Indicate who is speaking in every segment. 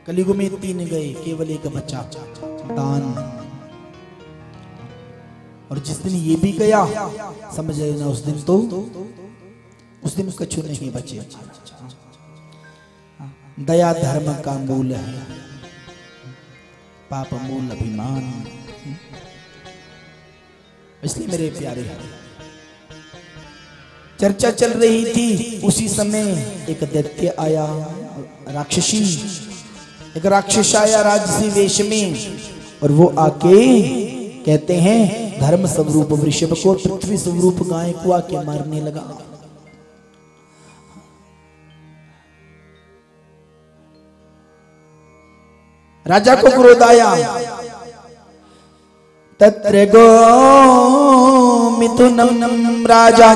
Speaker 1: कलयुग में 3 गए, केवल एक बचा, दान। और जिस दिन ये भी गया, समझ लेना उस दिन कछु नहीं बचे। दया धर्म का मूल है, पाप मूल अभिमान। इसलिए मेरे प्यारे, चर्चा चल रही थी, उसी समय एक दैत्य आया, राक्षसी, एक राक्षस आया राजसी वेश में, और वो आके कहते हैं धर्म स्वरूप वृषभ को, पृथ्वी स्वरूप गाय को आके मारने लगा। राजा को क्रोध आया, तत्र गो मिथुनम राजा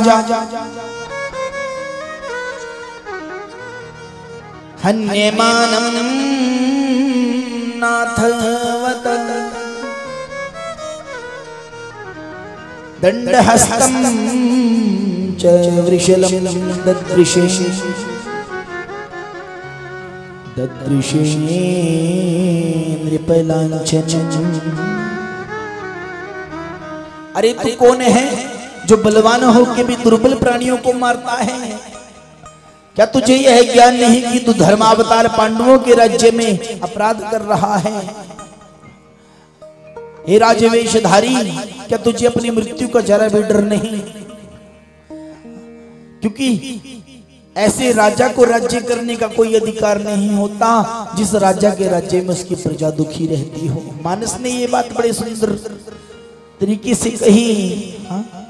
Speaker 1: हन्यमानं नाथवत दंडहस्तं च वृषलं ददृशे नृपलांछनम्। अरे तू कौन है जो बलवान हो के भी दुर्बल प्राणियों को मारता है? क्या तुझे यह ज्ञान नहीं कि तू धर्मावतार पांडवों के राज्य में अपराध कर रहा है? हे राजवेशधारी, क्या तुझे अपनी मृत्यु का जरा भी डर नहीं? क्योंकि ऐसे राजा को राज्य करने का कोई अधिकार नहीं होता जिस राजा के राज्य में उसकी प्रजा दुखी रहती हो। मानस ने ये बात बड़े सुंदर तरीके से कही।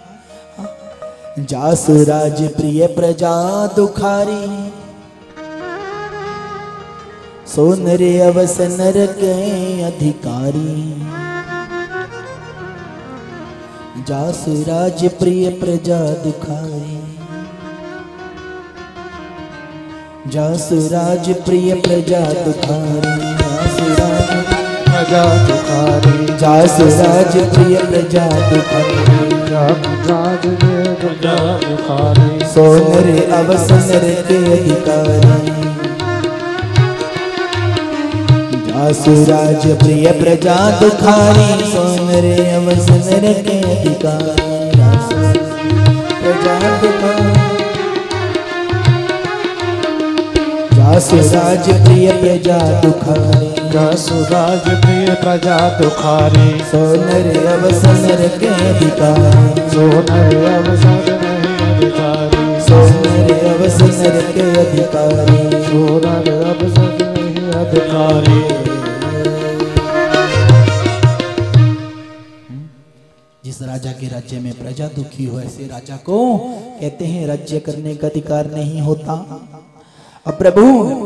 Speaker 1: जास राज प्रिय प्रजा दुखारी, सोनरे अवसनर के अधिकारी। जास राज प्रिय प्रजा दुखारी, जास राज प्रिय प्रजा दुखारी, जास राज प्रिय प्रजा दुखारी, सोनरे अवसनर के अधिकारी। जास राज प्रिय प्रजा दुखारी, सोनरे अवसनर के अधिकारी। प्रजा दुखारी, जासु राज प्रिय प्रजा दुखारी,
Speaker 2: जासु राज प्रिय प्रजा दुखारी।
Speaker 1: सोनरे अवसनर के अधिकारी,
Speaker 2: सोनरे अवसनर के अधिकारी,
Speaker 1: सोनरे अवसनर के अधिकारी,
Speaker 2: सोनरे अवसनर के अधिकारी।
Speaker 1: जिस राजा के राज्य में प्रजा दुखी हो, ऐसे राजा को कहते हैं राज्य करने का अधिकार नहीं होता। अब प्रभु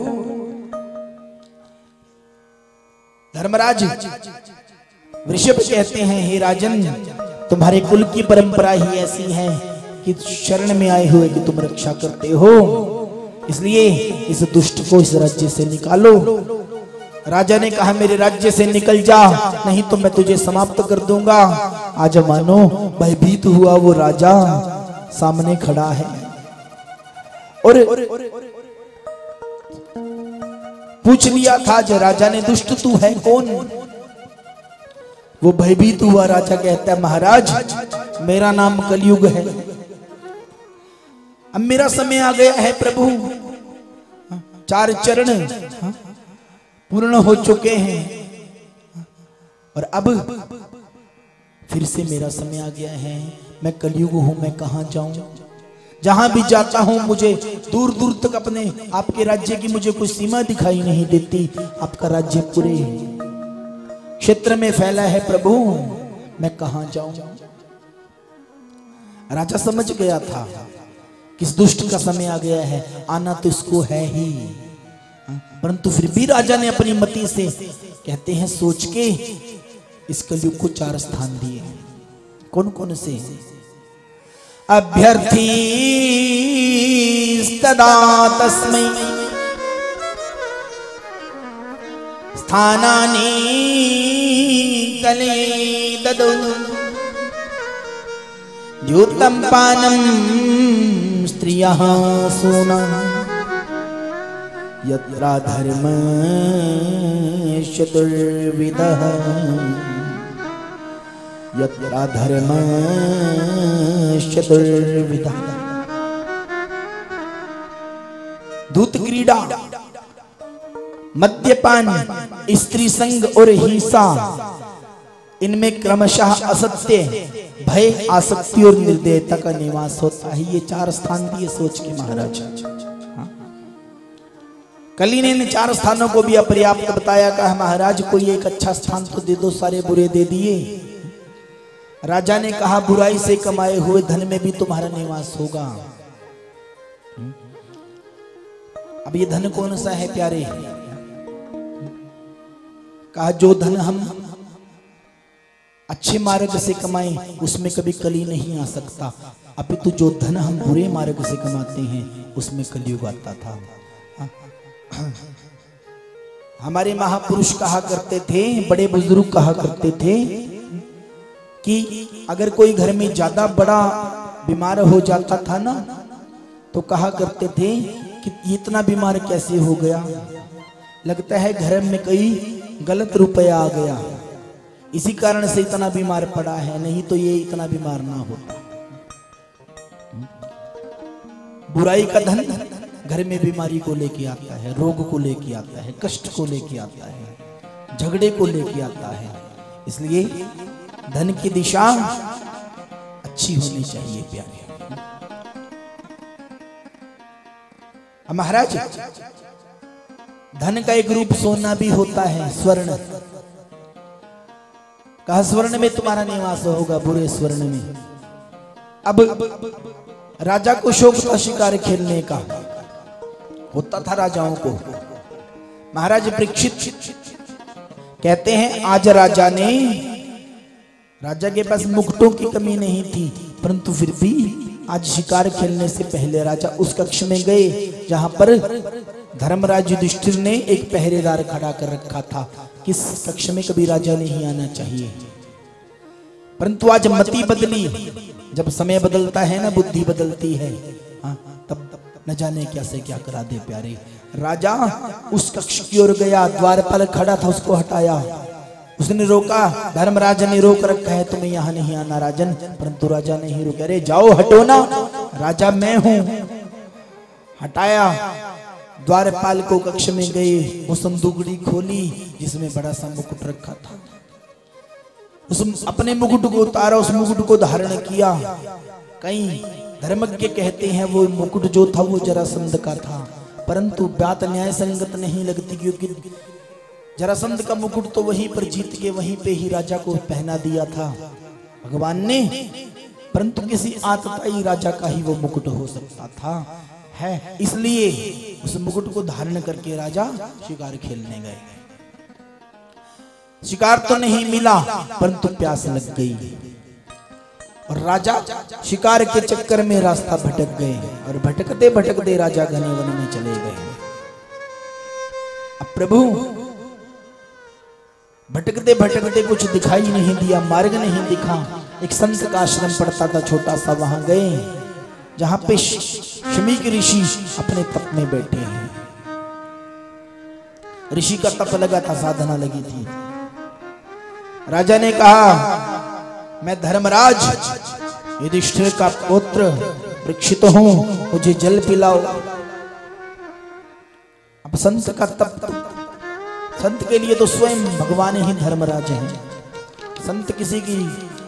Speaker 1: धर्मराज वृषभ कहते हैं, हे राजन, तुम्हारे कुल की परंपरा ही ऐसी है कि शरण में आए हुए की तुम रक्षा करते हो, इसलिए इस दुष्ट को इस राज्य से निकालो। राजा ने कहा, मेरे राज्य से निकल जा, नहीं तो मैं तुझे समाप्त कर दूंगा। आज मानो भयभीत हुआ वो राजा सामने खड़ा है और पूछ लिया था जो राजा ने, दुष्ट तू है कौन? वो भयभीत हुआ राजा कहता है, महाराज मेरा नाम कलयुग है, अब मेरा समय आ गया है प्रभु, 4 चरण पूर्ण हो चुके हैं और अब फिर से मेरा समय आ गया है। मैं कलयुग हूं, मैं कहां जाऊं? जहां भी जाता हूं मुझे दूर दूर तक अपने आपके राज्य की मुझे कोई सीमा दिखाई नहीं देती। आपका राज्य पूरे क्षेत्र में फैला है प्रभु, मैं कहां जाऊं? राजा समझ गया था किस दुष्ट का समय आ गया है, आना तो इसको है ही, परंतु फिर भी राजा ने अपनी मति से कहते हैं सोच के इस कलयुग को 4 स्थान दिए। कौन कौन से? अभ्यर्थी तदा तस्मै स्थानानि कले ददौ द्यूतं पानं स्त्रियः सोना यत्रा धर्मश्च दुर्विदः यत्रा धर्मश्च दुर्विदः। धूत क्रीड़ा, मद्यपान, स्त्री संग और हिंसा, इनमें क्रमशः असत्य, भय, आसक्ति और निर्दयता का निवास होता है। ये 4 स्थान दिए सोच के महाराज। कली ने इन 4 स्थानों को भी अपर्याप्त बताया। कहा महाराज कोई एक अच्छा स्थान तो दे दो, सारे बुरे दे दिए। राजा ने कहा बुराई से कमाए हुए धन में भी तुम्हारा निवास होगा। अब ये धन कौन सा है प्यारे? कहा जो धन हम अच्छे मार्ग से कमाएं उसमें कभी कली नहीं आ सकता, अपितु जो धन हम बुरे मार्ग से कमाते हैं उसमें कलयुग आता था। हमारे महापुरुष कहा करते थे, बड़े बुजुर्ग कहा करते थे कि अगर कोई घर में ज्यादा बड़ा बीमार हो जाता था ना, तो कहा करते थे कि इतना बीमार कैसे हो गया, लगता है घर में कोई गलत रुपया आ गया, इसी कारण से इतना बीमार पड़ा है, नहीं तो ये इतना बीमार ना होता। बुराई का धन घर में बीमारी को लेके आता है, रोग को लेके आता है, कष्ट को लेके आता है, झगड़े को लेके आता है। इसलिए धन की दिशा अच्छी होनी चाहिए प्यारे। महाराज धन का एक रूप सोना भी होता है, स्वर्ण। कहा स्वर्ण में तुम्हारा निवास होगा, बुरे स्वर्ण में। अब राजा को शौक था शिकार खेलने का, होता था राजाओं को। महाराज परीक्षित कहते हैं आज राजा के पास मुकुटों की कमी नहीं थी, परंतु फिर भी आज शिकार खेलने से पहले राजा उस कक्ष में गए जहां पर धर्मराज युधिष्ठिर ने एक पहरेदार खड़ा कर रखा था। किस कक्ष में कभी राजा नहीं आना चाहिए, परंतु आज मति बदली। जब समय बदलता है ना, बुद्धि बदलती है, तब न जाने क्या से क्या करा दे प्यारे। राजा उस कक्ष की ओर गया, द्वारपाल खड़ा था, उसको हटाया। उसने रोका, धर्मराज ने रोक रखा है, तुम्हें यहाँ नहीं आना राजन, परंतु राजा नहीं रुके। अरे जाओ, हटो ना, राजा मैं हूं। हटाया, द्वारपाल को कक्ष में गए, वो संदूकड़ी खोली जिसमें बड़ा सा मुकुट रखा था। उस अपने मुकुट को उतारा, उस मुकुट को धारण किया। कई धर्मज्ञ कहते हैं वो मुकुट जो था वो जरासंध का था, परंतु बात न्याय संगत नहीं लगती, क्योंकि जरासंध का मुकुट तो वहीं पर जीत के वहीं पे ही राजा को पहना दिया था भगवान ने, परंतु किसी आतताई राजा का ही वो मुकुट हो सकता था है। इसलिए उस मुकुट को धारण करके राजा शिकार खेलने गए। शिकार तो नहीं मिला, परंतु प्यास लग गई और राजा शिकार के चक्कर में रास्ता भटक गए, और भटकते भटकते राजा घने वन में चले गए। अब प्रभु भटकते भटकते कुछ दिखाई नहीं दिया, मार्ग नहीं दिखा। एक संत का आश्रम पड़ता था छोटा सा, वहां गए जहां पे शमीक ऋषि अपने तप में बैठे हैं। ऋषि का तप लगा था, साधना लगी थी। राजा ने कहा मैं धर्मराज युधिष्ठिर का पुत्र परीक्षित हूं, मुझे जल पिलाओ। अब संत का तप, संत के लिए तो स्वयं भगवान ही धर्मराज हैं। संत किसी की,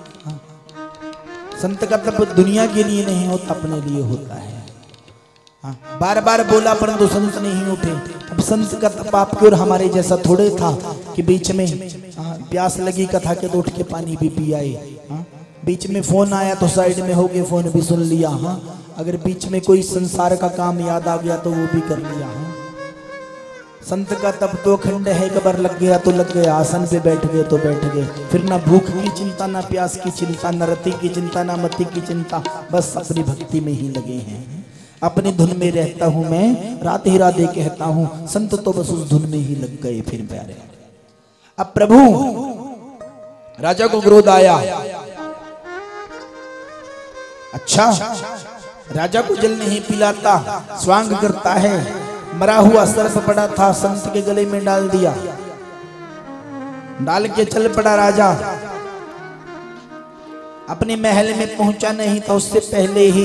Speaker 1: संत का तप दुनिया के लिए नहीं होता, अपने लिए होता है। बार बार बोला परंतु संत नहीं उठे। अब संत का तप आपके और हमारे जैसा थोड़े था कि बीच में प्यास लगी कथा के तो उठ के पानी भी पी आए। बीच में फोन आया तो साइड में हो गए, फोन भी सुन लिया। अगर बीच में कोई संसार का काम याद आ गया तो वो भी कर लिया। संत का तप तो अखंड है, कबर लग गया तो लग गया, आसन पे बैठ गए तो बैठ गए। फिर ना भूख की चिंता, ना प्यास की चिंता, ना रति की चिंता, ना मति की चिंता, बस अपनी भक्ति में ही लगे हैं। अपनी धुन में रहता हूं मैं, राधे राधे कहता हूं। संत तो बस उस धुन में ही लग गए फिर प्यारे। अब प्रभु राजा को क्रोध आया। अच्छा, राजा को जल नहीं पिलाता, स्वांग करता है, मरा हुआ सर्प पड़ा था, संत के गले में डाल दिया, डाल के चल पड़ा राजा। अपने महल में पहुंचा नहीं था, उससे पहले ही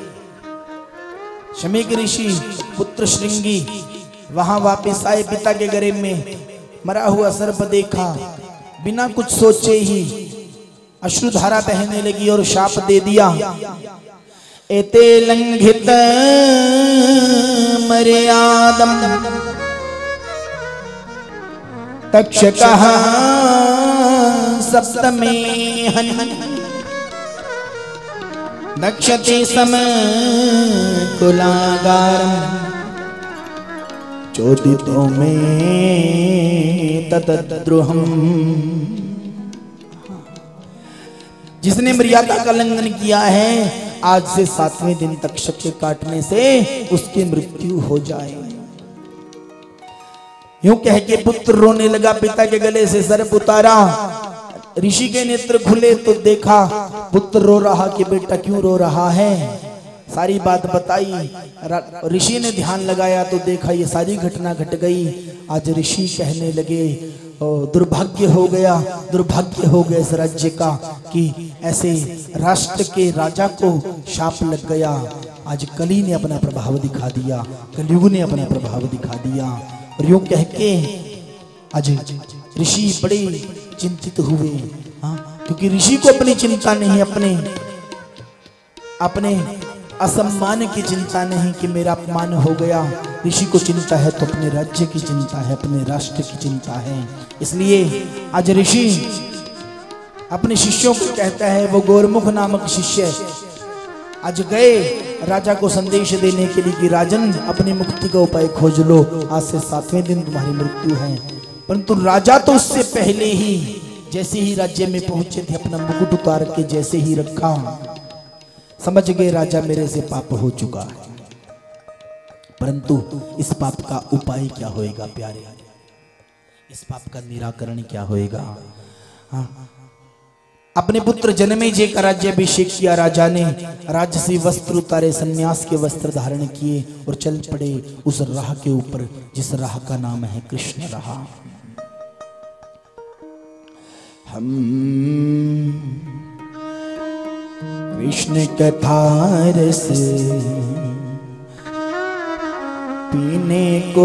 Speaker 1: शमीक ऋषि पुत्र श्रृंगी वहां वापस आए। पिता के गले में मरा हुआ सर्प देखा, बिना कुछ सोचे ही अश्रुधारा बहने लगी और शाप दे दिया। एते लंघित मर्यादम तक्षकः सप्तमे हन नक्षते सम कुलागारम चोदितो में ततद्रुहम। जिसने मर्यादा का उल्लंघन किया है, आज से 7वें दिन तक्षक के काटने से उसकी मृत्यु हो जाए। यूं कह के पुत्र रोने लगा, पिता के गले से सर्प उतारा। ऋषि के नेत्र खुले तो देखा पुत्र रो रहा कि बेटा क्यों रो रहा है। सारी बात बताई। ऋषि ने ध्यान लगाया तो देखा ये सारी घटना घट गई। आज ऋषि कहने लगे दुर्भाग्य हो गया इस राज्य का कि ऐसे राष्ट्र के राजा को शाप लग गया। आज कली ने अपना प्रभाव दिखा दिया, कलयुग ने अपना प्रभाव दिखा दिया। और यूं कह के आज ऋषि बड़े चिंतित हुए। क्योंकि ऋषि को अपनी चिंता नहीं, अपने असम्मान की चिंता नहीं कि मेरा अपमान हो गया। ऋषि को चिंता है तो अपने राज्य की चिंता है, अपने राष्ट्र की चिंता है। इसलिए आज ऋषि अपने शिष्यों को कहता है, वो गोरमुख नामक शिष्य आज गए राजा को संदेश देने के लिए कि राजन अपनी मुक्ति का उपाय खोज लो, आज से 7वें दिन तुम्हारी मृत्यु है। परंतु राजा तो उससे पहले ही जैसे ही राज्य में पहुंचे थे, अपना मुकुट उतार के जैसे ही रखा, समझ गए राजा मेरे से पाप हो चुका है। परंतु इस पाप का उपाय क्या होएगा प्यारे, इस पाप का निराकरण क्या होएगा। अपने पुत्र जनमेजय का राज्याभिषेक किया राजा ने। राजसी वस्त्र उतारे, सन्यास के वस्त्र धारण किए और चल पड़े उस राह के ऊपर जिस राह का नाम है कृष्ण राह। हम कृष्ण कथा रस पीने को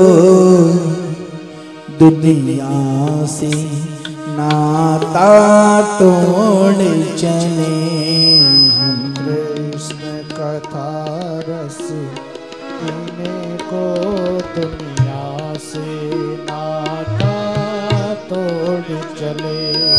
Speaker 1: दुनिया से नाता तोड़ चले।
Speaker 2: हम कृष्ण कथा रस पीने को दुनिया से नाता तोड़ चले।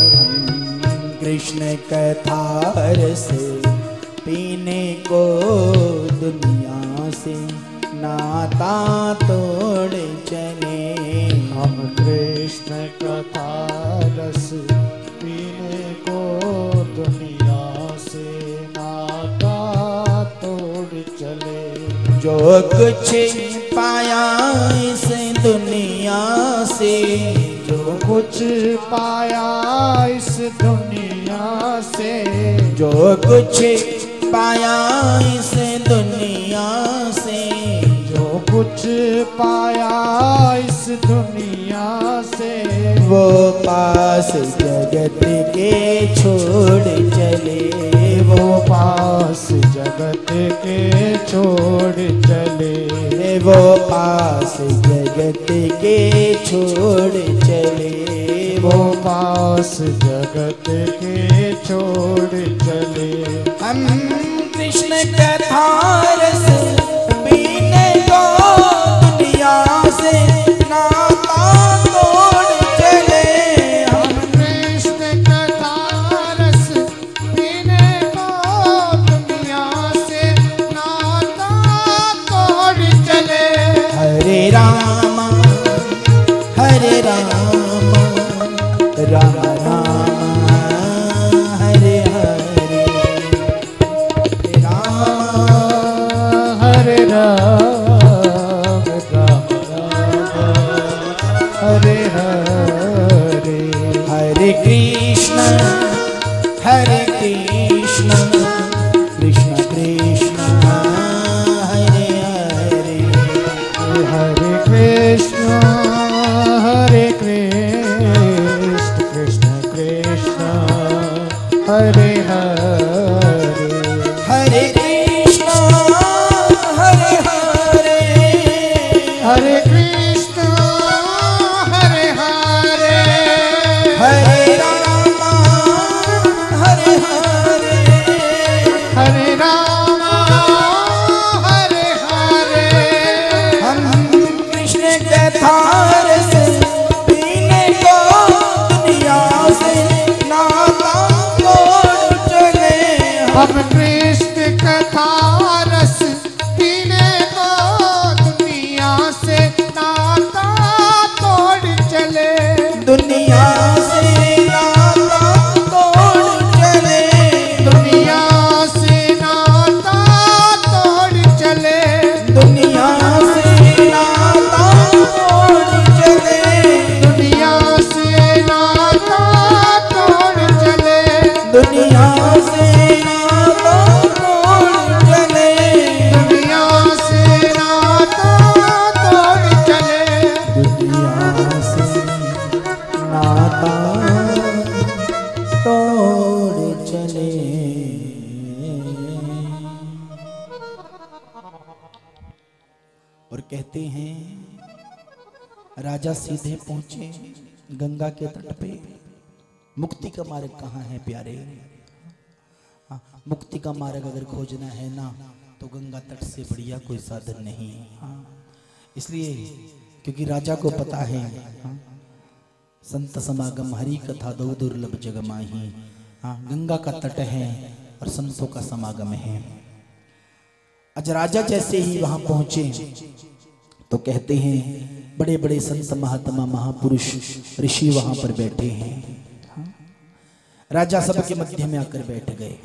Speaker 1: कृष्ण कथा रस पीने को दुनिया से नाता तोड़ चले।
Speaker 2: हम कृष्ण कथा रस पीने को दुनिया से नाता तोड़ चले।
Speaker 1: जो कुछ पाया इस दुनिया से,
Speaker 2: जो कुछ पाया इस दुनिया से,
Speaker 1: जो कुछ पाया इस दुनिया से,
Speaker 2: जो कुछ पाया इस दुनिया से,
Speaker 1: वो पास जगत के छोड़ चले।
Speaker 2: वो पास जगत के छोड़ चले।
Speaker 1: वो पास जगत के छोड़ चले।
Speaker 2: वो पास जगत के छोड़ चले।
Speaker 1: हम कृष्ण कथा रस पीने को दुनिया से नाता तोड़ चले।
Speaker 2: हम कृष्ण कथा रस पीने को दुनिया से नाता तोड़ चले।
Speaker 1: हरे राम राम राम हरे हरे,
Speaker 2: हरे राम राम राम हरे हरे।
Speaker 1: हरे कृष्ण कृष्ण कृष्ण हरे हरे, कथा रस पीने को दुनिया से नाता तोड़ चले
Speaker 2: हम कृष्ण कथा रस पीने को दुनिया से नाता तोड़ चले
Speaker 1: दुनिया से नाता तोड़ चले
Speaker 2: दुनिया से नाता तोड़ चले
Speaker 1: दुनिया से नाता तोड़ चले
Speaker 2: दुनिया से नाता तोड़ चले
Speaker 1: दुनिया से नाता तोड़ चले
Speaker 2: दुनिया से नाता तोड़ चले
Speaker 1: दुनिया से नाता तोड़ चले। और कहते हैं राजा सीधे पहुंचे गंगा के तट पे। मुक्ति का मार्ग कहाँ है प्यारे? हाँ, मुक्ति का मार्ग अगर खोजना है ना तो गंगा तट से बढ़िया कोई साधन नहीं। हाँ, इसलिए क्योंकि राजा को पता है हाँ, संत समागम हरि कथा दो दुर्लभ जग माही। हाँ, गंगा का तट है और संतों का समागम है। आज राजा जैसे ही वहां पहुंचे तो कहते हैं बड़े बड़े संत महात्मा महापुरुष ऋषि वहां पर बैठे हैं। हाँ, राजा सबके मध्य में आकर बैठ गए।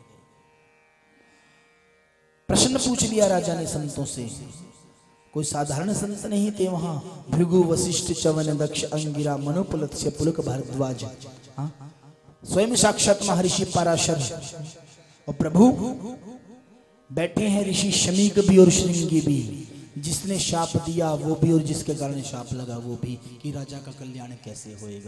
Speaker 1: प्रश्न पूछ लिया राजा ने संतों से। कोई साधारण संत नहीं थे वहां। भृगु वशिष्ठ चवन दक्ष अंगिरा मनुपुलत्स्य पुलक भारद्वाज। हाँ, स्वयं साक्षात महर्षि पराशर और प्रभु बैठे हैं ऋषि शमीक भी और श्रृंगी भी। जिसने शाप दिया वो भी और जिसके कारण शाप लगा वो भी कि राजा का कल्याण कैसे होएगा।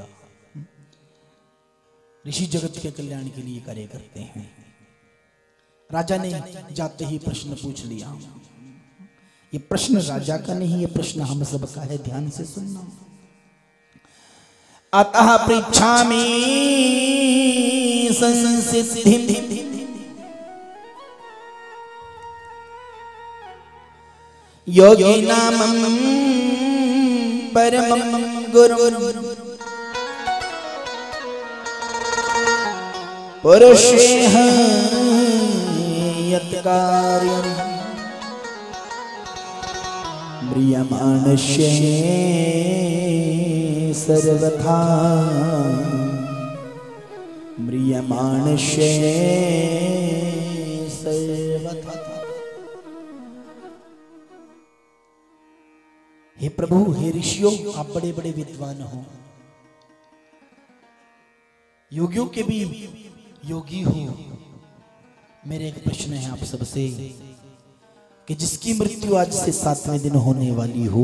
Speaker 1: ऋषि जगत के कल्याण के लिए कार्य करते हैं। राजा ने जाते ही प्रश्न पूछ लिया। ये प्रश्न राजा का नहीं, ये प्रश्न हम सबका है। ध्यान से सुनना। अतः पृच्छामि संसिद्धिं योगिनामं परमं गुरुं पुरुषेह यत् कार्यं म्रियमाणस्य सर्वथा म्रियमाणस्य सर्वथा। हे प्रभु, हे ऋषियों, आप बड़े बड़े विद्वान हो, योगियों के भी योगी हो। मेरे एक प्रश्न है आप सबसे कि जिसकी मृत्यु आज से 7वें दिन होने वाली हो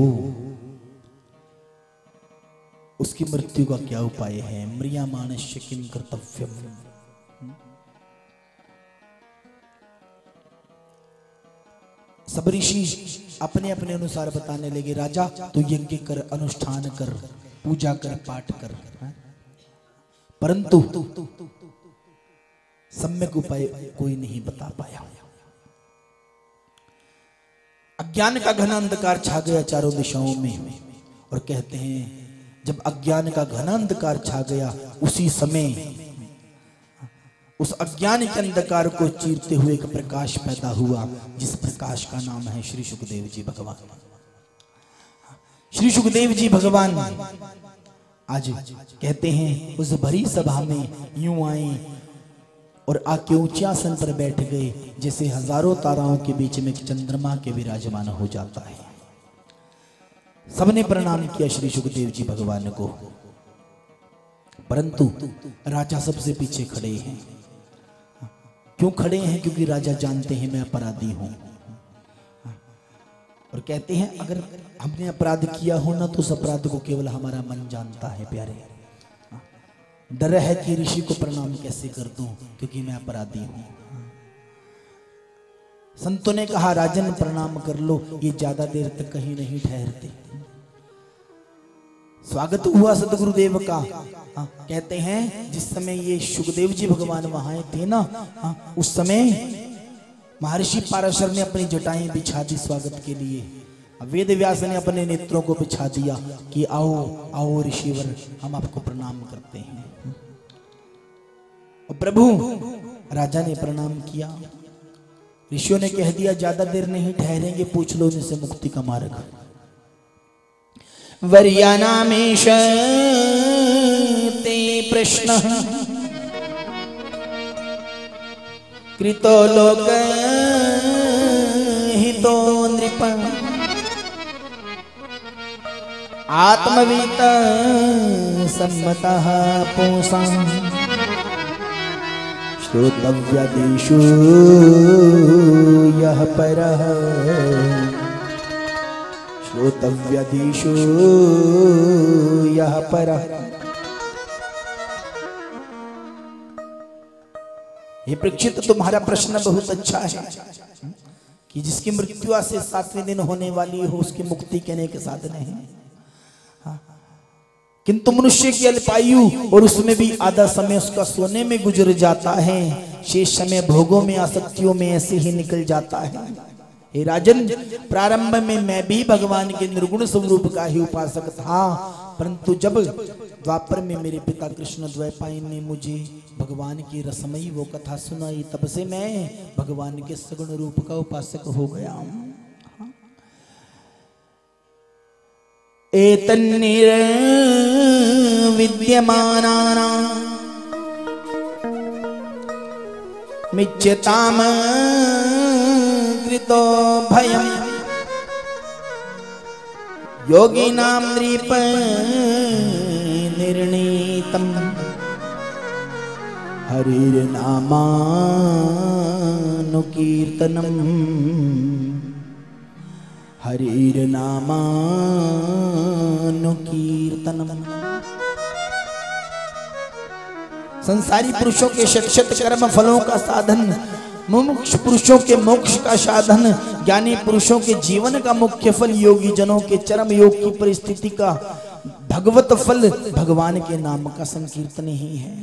Speaker 1: उसकी मृत्यु का क्या उपाय है? म्रियमाणस्य किं कर्तव्यम्। सब ऋषि अपने अपने अनुसार बताने लगे। राजा तू यज्ञ कर, अनुष्ठान कर, पूजा कर, पाठ कर, परंतु सम्यक उपाय कोई नहीं बता पाया। अज्ञान का घना अंधकार छा गया चारों दिशाओं में। और कहते हैं जब अज्ञान का घना अंधकार छा गया उसी समय उस अज्ञान के अंधकार को चीरते हुए एक प्रकाश पैदा हुआ, जिस प्रकाश का नाम है श्री सुखदेव जी भगवान। श्री सुखदेव जी भगवान आज कहते हैं उस भरी सभा में यूं आए और आके ऊंचे आसन पर बैठ गए जैसे हजारों ताराओं के बीच में एक चंद्रमा के विराजमान हो जाता है। सबने प्रणाम किया श्री सुखदेव जी भगवान को, परंतु राजा सबसे पीछे खड़े हैं। क्यों खड़े हैं? क्योंकि राजा जानते हैं मैं अपराधी हूं। और कहते हैं अगर हमने अपराध किया हो ना तो उस अपराध को केवल हमारा मन जानता है प्यारे। डर है कि ऋषि को प्रणाम कैसे कर दूं क्योंकि मैं अपराधी हूं। संतों ने कहा राजन प्रणाम कर लो, ये ज्यादा देर तक कहीं नहीं ठहरते। स्वागत हुआ सदगुरुदेव का। कहते हैं जिस समय ये सुखदेव जी भगवान वहां थे ना, उस समय महर्षि पाराशर ने अपनी जटाएं बिछा दी स्वागत के लिए। वेद व्यास ने अपने नेत्रों को बिछा दिया कि आओ आओ ऋषिवर, हम आपको प्रणाम करते हैं। और प्रभु राजा ने प्रणाम किया। ऋषियों ने कह दिया ज्यादा देर नहीं ठहरेंगे, पूछ लो उनसे मुक्ति का मार्ग। वर्यानामेश ते प्रश्न कृतो लोक हितो नृप आत्मवीत सम्मतः पुंसां श्रोतव्यादिषु यः परः श्रोतव्यादिषु यः परः। हे परीक्षित, तुम्हारा प्रश्न बहुत अच्छा है कि जिसकी मृत्यु आज से 7वें दिन होने वाली हो उसकी मुक्ति कहने के साधन है। किंतु मनुष्य की अल्पायु और उसमें भी आधा समय उसका सोने में गुजर जाता है, शेष समय भोगों में आसक्तियों में ऐसे ही निकल जाता है। हे राजन, प्रारंभ में मैं भी भगवान के निर्गुण स्वरूप का ही उपासक था, परंतु जब द्वापर में मेरे पिता कृष्ण द्वैपायन ने मुझे भगवान की रसमयी वो कथा सुनाई, तब से मैं भगवान के सगुण रूप का उपासक हो गया हूं। एतन्निर्विद्यमानानां मिच्यताम कृतो भयम् योगिनां नृप निर्णीतम् हरिर्नामानुकीर्तनम् हरिर्नामानुकीर्तनम्। संसारी पुरुषों के शत कर्म फलों का साधन, मुमुक्ष पुरुषों के मोक्ष का साधन, ज्ञानी पुरुषों के जीवन का मुख्य फल, योगी जनों के चरम योग की परिस्थिति का भगवत फल भगवान के नाम का संकीर्तन ही है।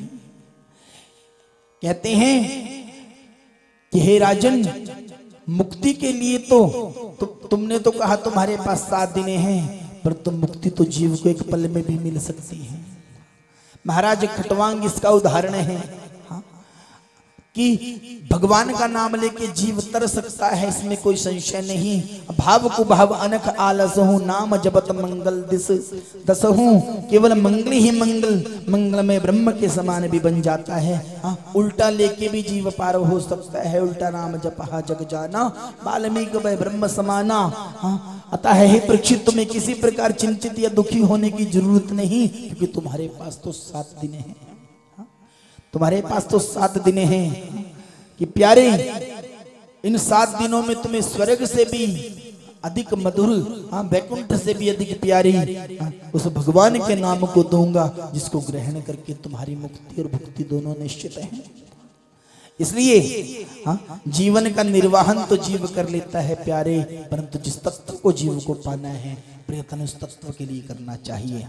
Speaker 1: कहते हैं कि हे राजन, मुक्ति के लिए तो तुमने तो कहा तुम्हारे पास 7 दिन हैं, पर तुम मुक्ति तो जीव को एक पल में भी मिल सकती है। महाराज खटवांग इसका उदाहरण है कि भगवान का नाम लेके जीव तर सकता है, इसमें कोई संशय नहीं। भाव को भाव अनख आलसहु नाम जपत मंगल दिस दसहु, केवल मंगल ही मंगल, मंगल में ब्रह्म के समान भी बन जाता है। उल्टा लेके भी जीव पार हो सकता है। उल्टा नाम जपहा जग जाना, वाल्मीकि वै ब्रह्म समाना। अतः हे परीक्षित, तुम्हें किसी प्रकार चिंतित या दुखी होने की जरूरत नहीं, क्योंकि तुम्हारे पास तो 7 दिन है। तुम्हारे पास तो 7 दिन हैं कि प्यारे, इन 7 दिनों में तुम्हें स्वर्ग से भी अधिक मधुर, वैकुंठ से भी अधिक प्यारी उस भगवान के नाम को दूंगा, जिसको ग्रहण करके तुम्हारी मुक्ति और भुक्ति दोनों निश्चित है। इसलिए जीवन का निर्वाहन तो जीव कर लेता है प्यारे, परंतु जिस तत्व को जीव को पाना है, प्रयत्न उस तत्व के लिए करना चाहिए।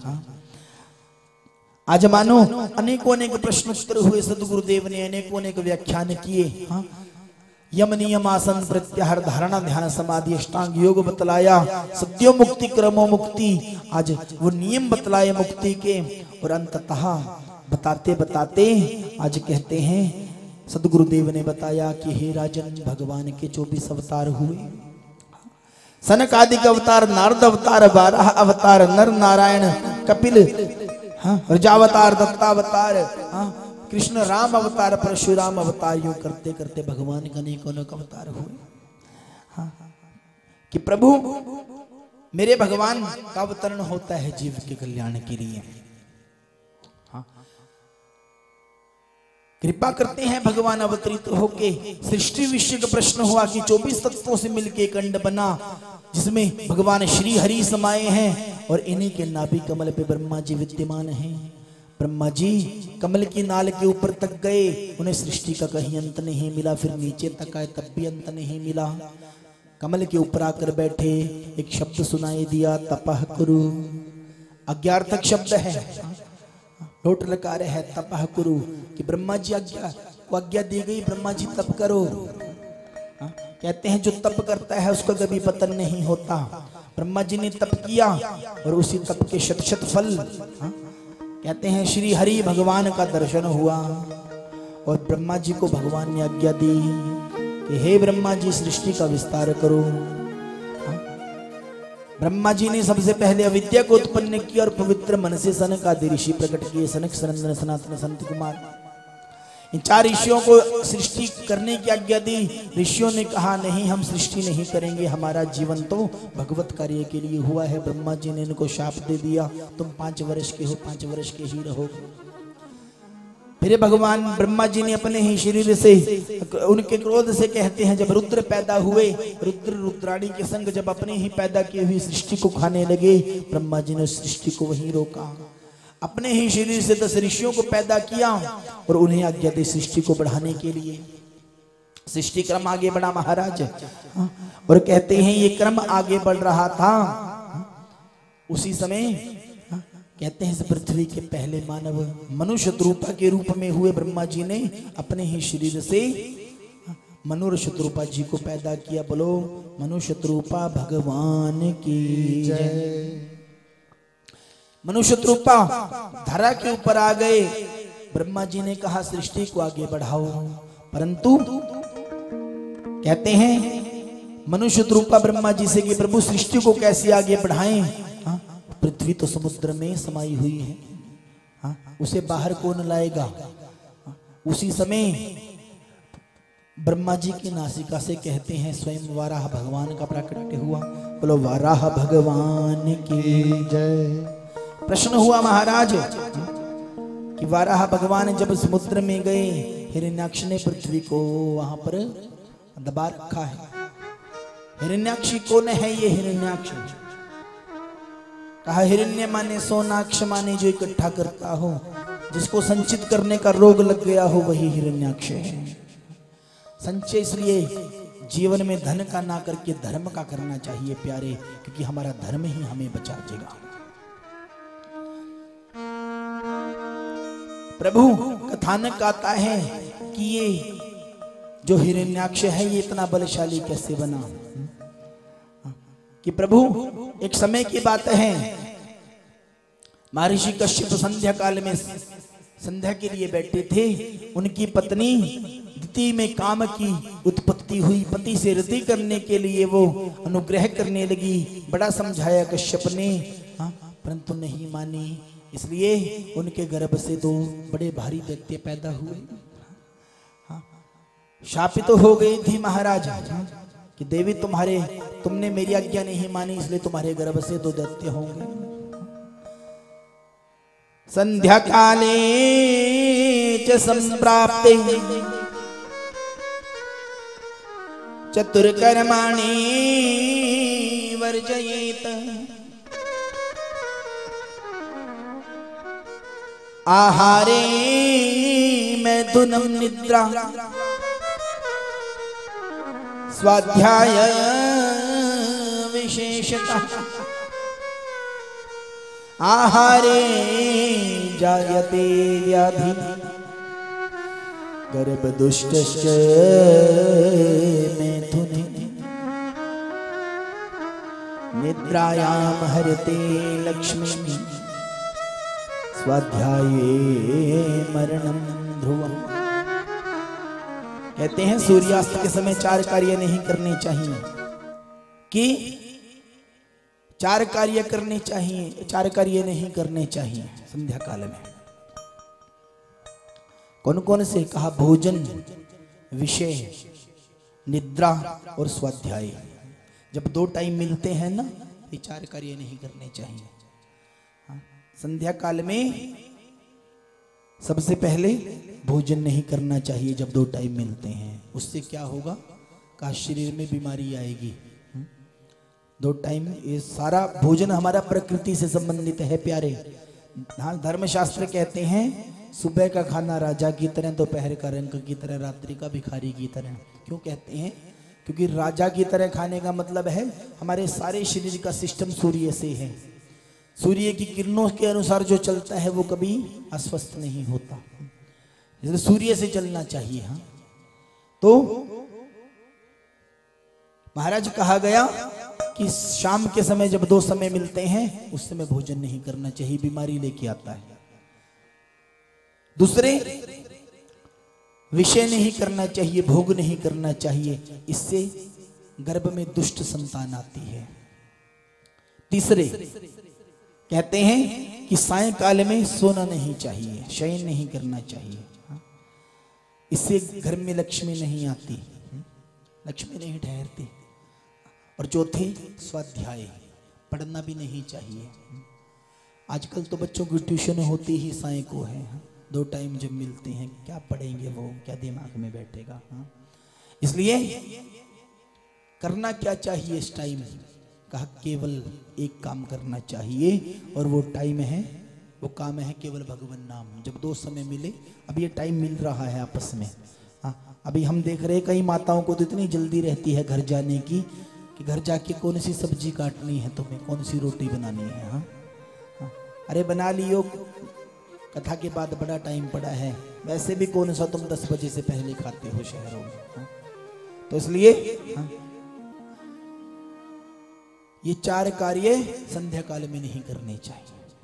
Speaker 1: आज मानो अनेकों अनेक प्रश्न उत्तर हुए, सदगुरुदेव ने अनेकों अनेक व्याख्यान किए। यम नियम आसन प्रत्याहार धारणा ध्यान समाधि अष्टांग योग बतलाया, सत्यो मुक्ति क्रमो मुक्ति, आज वो नियम बतलाए मुक्ति के। और अंततः बताते बताते आज कहते हैं, सदगुरुदेव ने बताया कि हे राजन, भगवान के 24 अवतार हुए। सनकादिक अवतार, नारद अवतार, 12 अवतार, नर नारायण कपिल, रजावतार, दत्तावतार, कृष्ण राम अवतार, परशुराम अवतार, यूं करते करते भगवान का अनेकों अवतार हुए। कि प्रभु मेरे भगवान का अवतरण होता है जीव के कल्याण के लिए। कृपा करते हैं भगवान अवतरित होके। सृष्टि विषय का प्रश्न हुआ कि 24 तत्वों से मिलके एक अंड बना, जिसमें भगवान श्री हरि समाये हैं, और इन्हीं के नाभि कमल पे ब्रह्मा जी विद्यमान हैं। ब्रह्मा जी कमल की नाल के ऊपर तक गए, उन्हें सृष्टि का कहीं अंत नहीं मिला। फिर नीचे तक आए, तब भी अंत नहीं मिला। कमल के ऊपर आकर बैठे, एक शब्द सुनाई दिया, तपह कुरु। अज्ञार्थक शब्द है, लोट लकार है, तपह कुरु, कि ब्रह्मा जी आज्ञा दी गई, ब्रह्मा जी तप करो। कहते हैं जो तप करता है उसका कभी पतन नहीं होता। ब्रह्मा जी ने तप किया और उसी तप के शत शत फल, कहते हैं श्री हरि भगवान का दर्शन हुआ और ब्रह्मा जी को भगवान ने आज्ञा दी कि हे ब्रह्मा जी सृष्टि का विस्तार करो। ब्रह्मा जी ने सबसे पहले अविद्या को उत्पन्न किया और पवित्र मन से सनक आदि ऋषि प्रकट किए, सनक सनंदन सनातन संत कुमार। इन 4 ऋषियों को सृष्टि करने की आज्ञा दी। ऋषियों ने कहा नहीं, हम सृष्टि नहीं करेंगे, हमारा जीवन तो भगवत कार्य के लिए हुआ है। ब्रह्मा जी ने इनको शाप दे दिया, तुम 5 वर्ष के हो, 5 वर्ष के ही रहोगे। फिर भगवान ब्रह्मा जी ने अपने ही शरीर से, उनके क्रोध से कहते हैं, जब रुद्र पैदा हुए, रुद्र रुद्राणी के संग जब अपने ही पैदा की हुई सृष्टि को खाने लगे, ब्रह्मा जी ने सृष्टि को वहीं रोका। अपने ही शरीर से 10 ऋषियों को पैदा किया और उन्हें आज्ञा दी सृष्टि को बढ़ाने के लिए। सृष्टि क्रम आगे बढ़ा महाराज, और कहते हैं ये क्रम आगे बढ़ रहा था। उसी समय कहते हैं पृथ्वी के पहले मानव मनुष्य शत्रुपा के रूप में हुए। ब्रह्मा जी ने अपने ही शरीर से मनुष्य शत्रुपा जी को पैदा किया। बोलो मनुष्य शत्रुपा भगवान की जय। मनुष्य शत्रुपा धरा के ऊपर आ गए। ब्रह्मा जी ने कहा सृष्टि को आगे बढ़ाओ, परंतु कहते हैं मनुष्य शत्रुपा ब्रह्मा जी से कि प्रभु सृष्टि को कैसे आगे बढ़ाएं, पृथ्वी तो समुद्र में समाई हुई है, उसे बाहर कौन लाएगा। उसी समय ब्रह्मा जी की नासिका से कहते हैं स्वयं वाराह भगवान का प्राकट्य हुआ। बोलो वाराह भगवान की जय। प्रश्न हुआ महाराज कि वाराह भगवान जब समुद्र में गए, हिरण्याक्ष ने पृथ्वी को वहां पर दबा रखा है। हिरण्याक्ष कौन है ये हिरण्याक्ष? कहा हिरण्य माने सोनाक्ष माने जो इकट्ठा करता हो, जिसको संचित करने का रोग लग गया हो वही हिरण्याक्ष है। संचय इसलिए जीवन में धन का ना करके धर्म का करना चाहिए प्यारे, क्योंकि हमारा धर्म ही हमें बचा देगा। प्रभु कथानक आता है कि ये जो हिरण्याक्ष है ये इतना बलशाली कैसे बना, कि प्रभु एक समय की बात है, महर्षि कश्यप संध्या काल में संध्या के लिए बैठे थे। उनकी पत्नी दिति में काम की उत्पत्ति हुई। पति से रति करने के लिए वो अनुग्रह करने लगी। बड़ा समझाया कश्यप ने, परंतु नहीं मानी। इसलिए उनके गर्भ से 2 बड़े भारी दैत्य पैदा हुए। शापित तो हो गई थी महाराज कि देवी तुमने मेरी आज्ञा नहीं मानी, इसलिए तुम्हारे गर्भ से 2 दैत्य होंगे। संध्या काले च संप्राप्ते चतुर्कर्माणि वर्जयेत आहारे मैथुनं निद्रा स्वाध्याय विशेषतः आहारे जायते व्याधि गर्भदुष्टश्च मैथुने निद्रायां हरते लक्ष्मी स्वाध्याये मरणं ध्रुवम्। कहते हैं सूर्यास्त के समय 4 कार्य नहीं करने चाहिए, कि 4 कार्य करने चाहिए, 4 कार्य नहीं करने चाहिए संध्या काल में। कौन कौन से? कहा भोजन, विषय, निद्रा और स्वाध्याय। जब 2 टाइम मिलते हैं ना, ये 4 कार्य नहीं करने चाहिए। संध्या काल में सबसे पहले भोजन नहीं करना चाहिए जब 2 टाइम मिलते हैं। उससे क्या होगा? कहा शरीर में बीमारी आएगी। 2 टाइम, ये सारा भोजन हमारा प्रकृति से संबंधित है प्यारे। हाँ, धर्मशास्त्र कहते हैं सुबह का खाना राजा की तरह, दोपहर का रंक की तरह, रात्रि का भिखारी की तरह। क्यों कहते हैं? क्योंकि राजा की तरह खाने का मतलब है हमारे सारे शरीर का सिस्टम सूर्य से है। सूर्य की किरणों के अनुसार जो चलता है वो कभी अस्वस्थ नहीं होता, इसलिए सूर्य से चलना चाहिए। हाँ, तो महाराज कहा गया कि शाम के समय जब 2 समय मिलते हैं उस समय भोजन नहीं करना चाहिए, बीमारी लेके आता है। दूसरे, विषय नहीं करना चाहिए, भोग नहीं करना चाहिए, इससे गर्भ में दुष्ट संतान आती है। तीसरे, कहते हैं कि सायंकाल में सोना नहीं चाहिए, शयन नहीं करना चाहिए, इससे घर में लक्ष्मी नहीं आती, लक्ष्मी नहीं ठहरती। और चौथे, स्वाध्याय, पढ़ना भी नहीं चाहिए। आजकल तो बच्चों की ट्यूशन होती ही साय को है, 2 टाइम जब मिलते हैं क्या पढ़ेंगे वो, क्या दिमाग में बैठेगा। इसलिए करना क्या चाहिए इस टाइम, कहा केवल एक काम करना चाहिए, और वो टाइम है, वो काम है केवल भगवान नाम। जब 2 समय मिले, अब ये टाइम मिल रहा है आपस में। अभी हम देख रहे हैं कई माताओं को तो इतनी जल्दी रहती है घर जाने की कि घर जाके कौन सी सब्जी काटनी है तुम्हें, कौन सी रोटी बनानी है। अरे बना लियो, कथा के बाद बड़ा टाइम पड़ा है, वैसे भी कौन सा तुम 10 बजे से पहले खाते हो शहरों में। तो इसलिए ये 4 कार्य संध्या काल में नहीं करने चाहिए।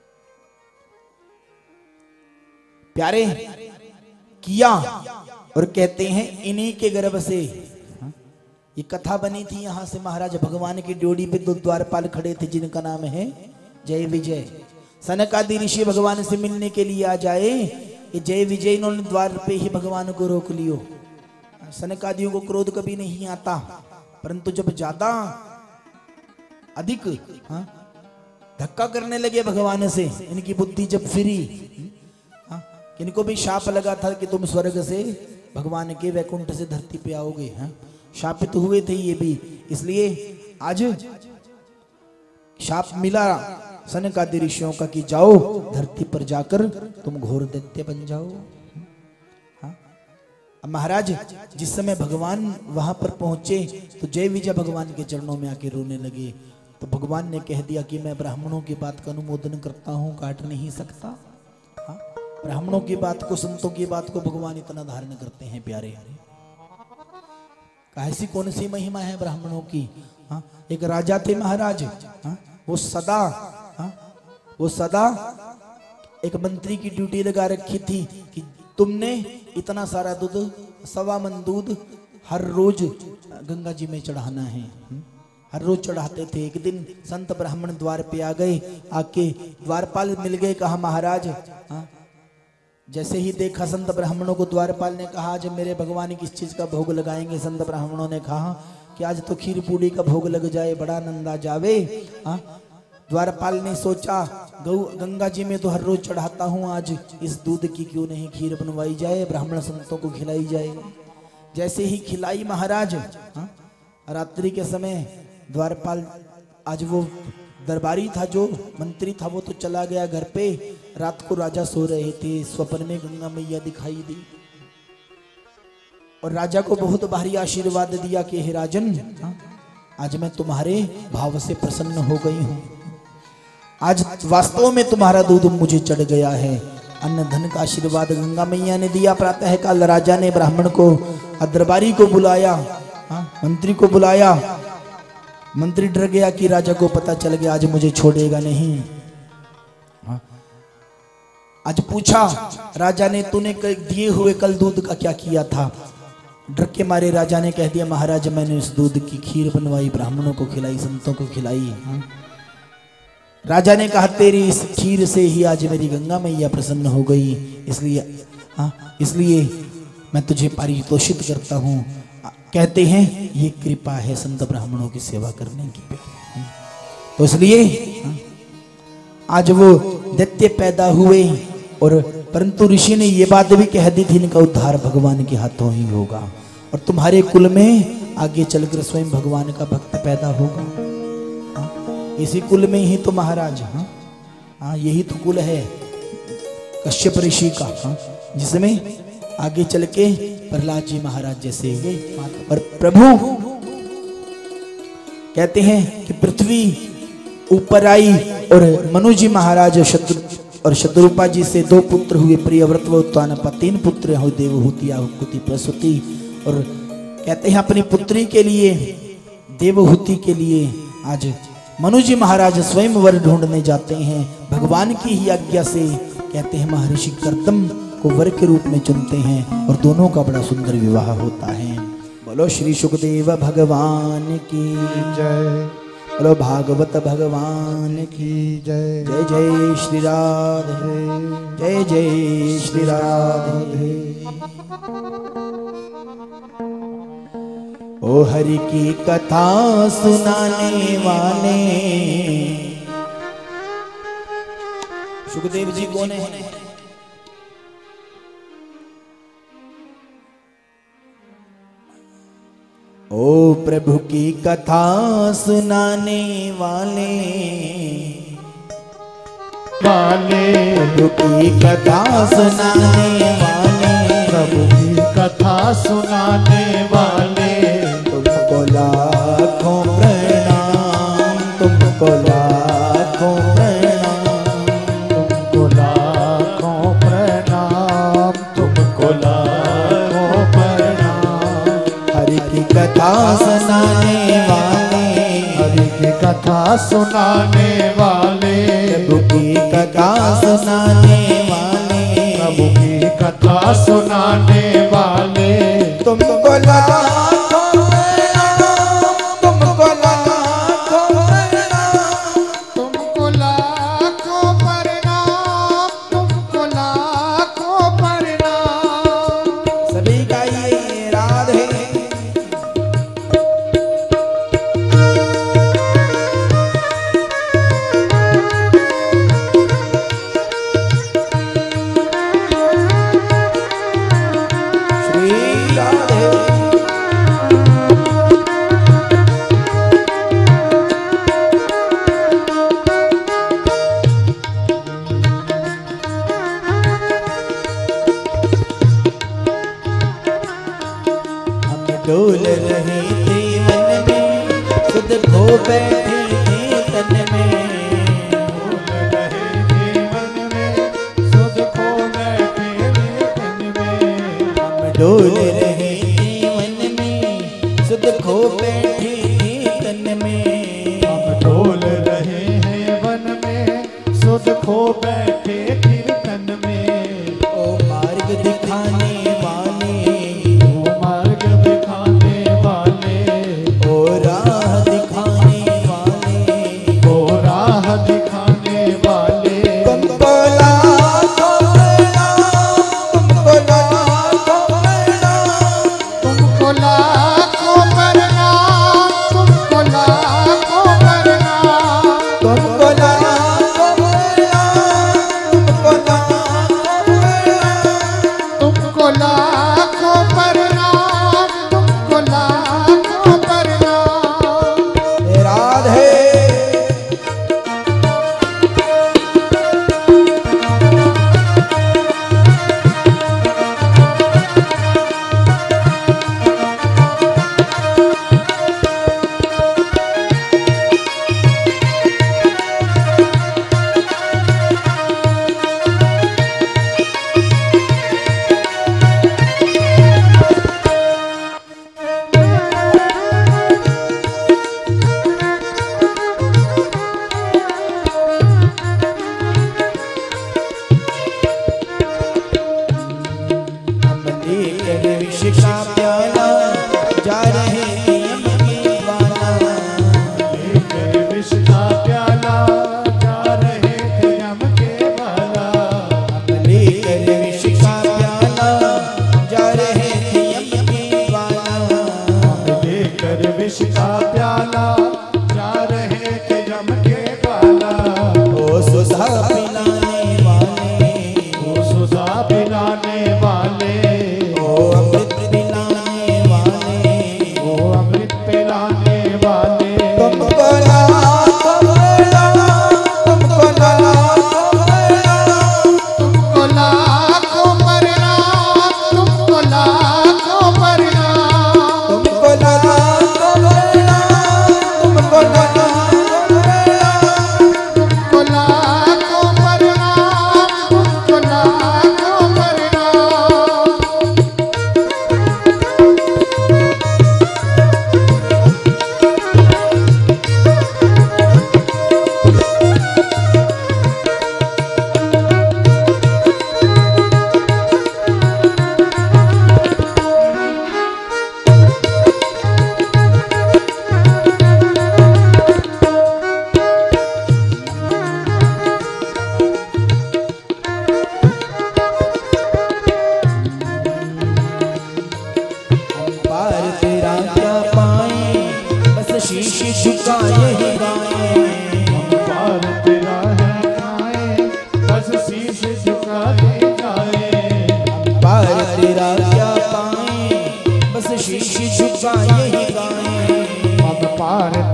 Speaker 1: प्यारे किया, और कहते हैं इन्हीं के गर्भ से ये कथा बनी थी। यहां से महाराज भगवान की ड्योढ़ी पे 2 द्वारपाल खड़े थे जिनका नाम है जय विजय। सनक आदि ऋषि भगवान से मिलने के लिए आ जाए, ये जय विजय इन्होंने द्वार पे ही भगवान को रोक लियो। सनक आदियों को क्रोध कभी नहीं आता, परंतु जब ज्यादा अधिक धक्का करने लगे भगवान से, इनकी बुद्धि जब फिरी, इनको भी शाप लगा था कि तुम स्वर्ग से भगवान के वैकुंठ से धरती पे आओगे, शापित हुए थे ये भी। इसलिए आज शाप मिला सनकादि ऋषियों का कि जाओ धरती पर जाकर तुम घोर दैत्य बन जाओ। अब महाराज जिस समय भगवान वहां पर पहुंचे तो जय विजय भगवान के चरणों में आके रोने लगे। तो भगवान ने कह दिया कि मैं ब्राह्मणों की बात का अनुमोदन करता हूं, काट नहीं सकता। ब्राह्मणों की बात को, संतों की बात को भगवान इतना धारण करते हैं प्यारे। ऐसी कौन सी महिमा है ब्राह्मणों की। एक राजा थे महाराज, वो सदा एक मंत्री की ड्यूटी लगा रखी थी कि तुमने इतना सारा दूध, 1.25 मन दूध हर रोज गंगा जी में चढ़ाना है। हर रोज चढ़ाते थे। एक दिन संत ब्राह्मण द्वार पे आ गए, आके द्वारपाल मिल गए, कहा महाराज, जैसे ही देखा संत ब्राह्मणों को, द्वारपाल ने कहा आज मेरे भगवान किस चीज का भोग लगाएंगे। संत ब्राह्मणों ने कहा कि आज तो खीर पूड़ी का भोग लग जाए, बड़ा आनंद आ जावे। द्वारपाल ने सोचा गंगा जी में तो हर रोज चढ़ाता हूँ, आज इस दूध की क्यों नहीं खीर बनवाई जाए, ब्राह्मण संतों को खिलाई जाए। जैसे ही खिलाई महाराज, रात्रि के समय द्वारपाल, आज वो दरबारी था, जो मंत्री था, वो तो चला गया घर पे। रात को राजा सो रहे थे, स्वप्न में गंगा मैया दिखाई दी और राजा को बहुत भारी आशीर्वाद दिया कि हे राजन, आज मैं तुम्हारे भाव से प्रसन्न हो गई हूँ, आज वास्तव में तुम्हारा दूध मुझे चढ़ गया है। अन्न धन का आशीर्वाद गंगा मैया ने दिया। प्रातः काल राजा ने ब्राह्मण को, दरबारी को बुलाया, मंत्री को बुलाया। मंत्री डर गया कि राजा को पता चल गया आज मुझे छोड़ेगा नहीं। आज पूछा राजा ने, तूने दिए हुए कल दूध का क्या किया था। डर के मारे राजा ने कह दिया, महाराज मैंने इस दूध की खीर बनवाई, ब्राह्मणों को खिलाई, संतों को खिलाई। राजा ने कहा तेरी इस खीर से ही आज मेरी गंगा मैया प्रसन्न हो गई, इसलिए मैं तुझे पारितोषित करता हूँ। कहते हैं ये कृपा है संत ब्राह्मणों की सेवा करने की। तो इसलिए आज वो दैत्य पैदा हुए, और परंतु ऋषि ने ये बात भी कह दी थी, इनका उद्धार भगवान के हाथों ही होगा, और तुम्हारे कुल में आगे चलकर स्वयं भगवान का भक्त पैदा होगा। इसी कुल में ही तो महाराज, यही तो कुल है कश्यप ऋषि का, जिसमें आगे चल के प्रहलाद जी महाराज जैसे हुए। और प्रभु कहते हैं कि पृथ्वी ऊपर आई और मनु जी महाराज और शत्रुपा जी से 2 पुत्र हुए, प्रियव्रत व उत्तानपा। 3 पुत्र हुए, देवहूति, आहुति, प्रसूति। और कहते हैं अपनी पुत्री के लिए देवहूति के लिए आज मनु जी महाराज स्वयं वर ढूंढने जाते हैं। भगवान की ही आज्ञा से कहते हैं महर्षि कर्दम को वर के रूप में चुनते हैं और दोनों का बड़ा सुंदर विवाह होता है। बोलो श्री सुखदेव भगवान की
Speaker 2: जय।
Speaker 1: बोलो भागवत भगवान की
Speaker 2: जय।
Speaker 1: जय जय श्री राधे, जय जय श्री राधे। ओ हरि की कथा सुनाने वाले सुखदेव जी कौन है? ओ प्रभु की कथा सुनाने वाले, प्रभु की कथा सुनाने वाले,
Speaker 2: प्रभु की कथा सुनाने वाले,
Speaker 1: तुमको लाखों प्रणाम, तुमको लाखों प्रणाम,
Speaker 2: तुमको लाखों प्रणाम, तुमको लाखों प्रणाम।
Speaker 1: हरि की कथा सुनाने वाले,
Speaker 2: हरि की कथा सुनाने वाले,
Speaker 1: प्रभु की कथा सुनाने वाले,
Speaker 2: प्रभु की कथा सुनाने वाले,
Speaker 1: तुमको लाखों प्रणाम, तुमको लाखों प्रणाम,
Speaker 2: तुमको लाखों प्रणाम, तुमको लाखों प्रणाम।
Speaker 1: सभी गाइए राधे। श्री राधे। हम डोल रहे थे मन में, सुध खो बैठे थे तन में।
Speaker 2: बोल रहे थे मन में, सुध खो बैठे थे तन में।
Speaker 1: हम डोल रहे थे मन में, सुध खो बैठे थे तन में।
Speaker 2: हम डोल रहे हैं वन में, सुध खो बैठे कीर्तन में।
Speaker 1: ओ मार्ग दिखाने वाले,
Speaker 2: ओ मार्ग दिखाने वाले,
Speaker 1: ओ राह दिखाने वाले,
Speaker 2: ओ राह दिखाने वाले,
Speaker 1: तुमको लाखों प्रणाम, तुमको लाखों प्रणाम,
Speaker 2: तुमको लाखों प्रणाम, तुमको लाखों प्रणाम।
Speaker 1: तुमको लाखों प्रणाम, तुमको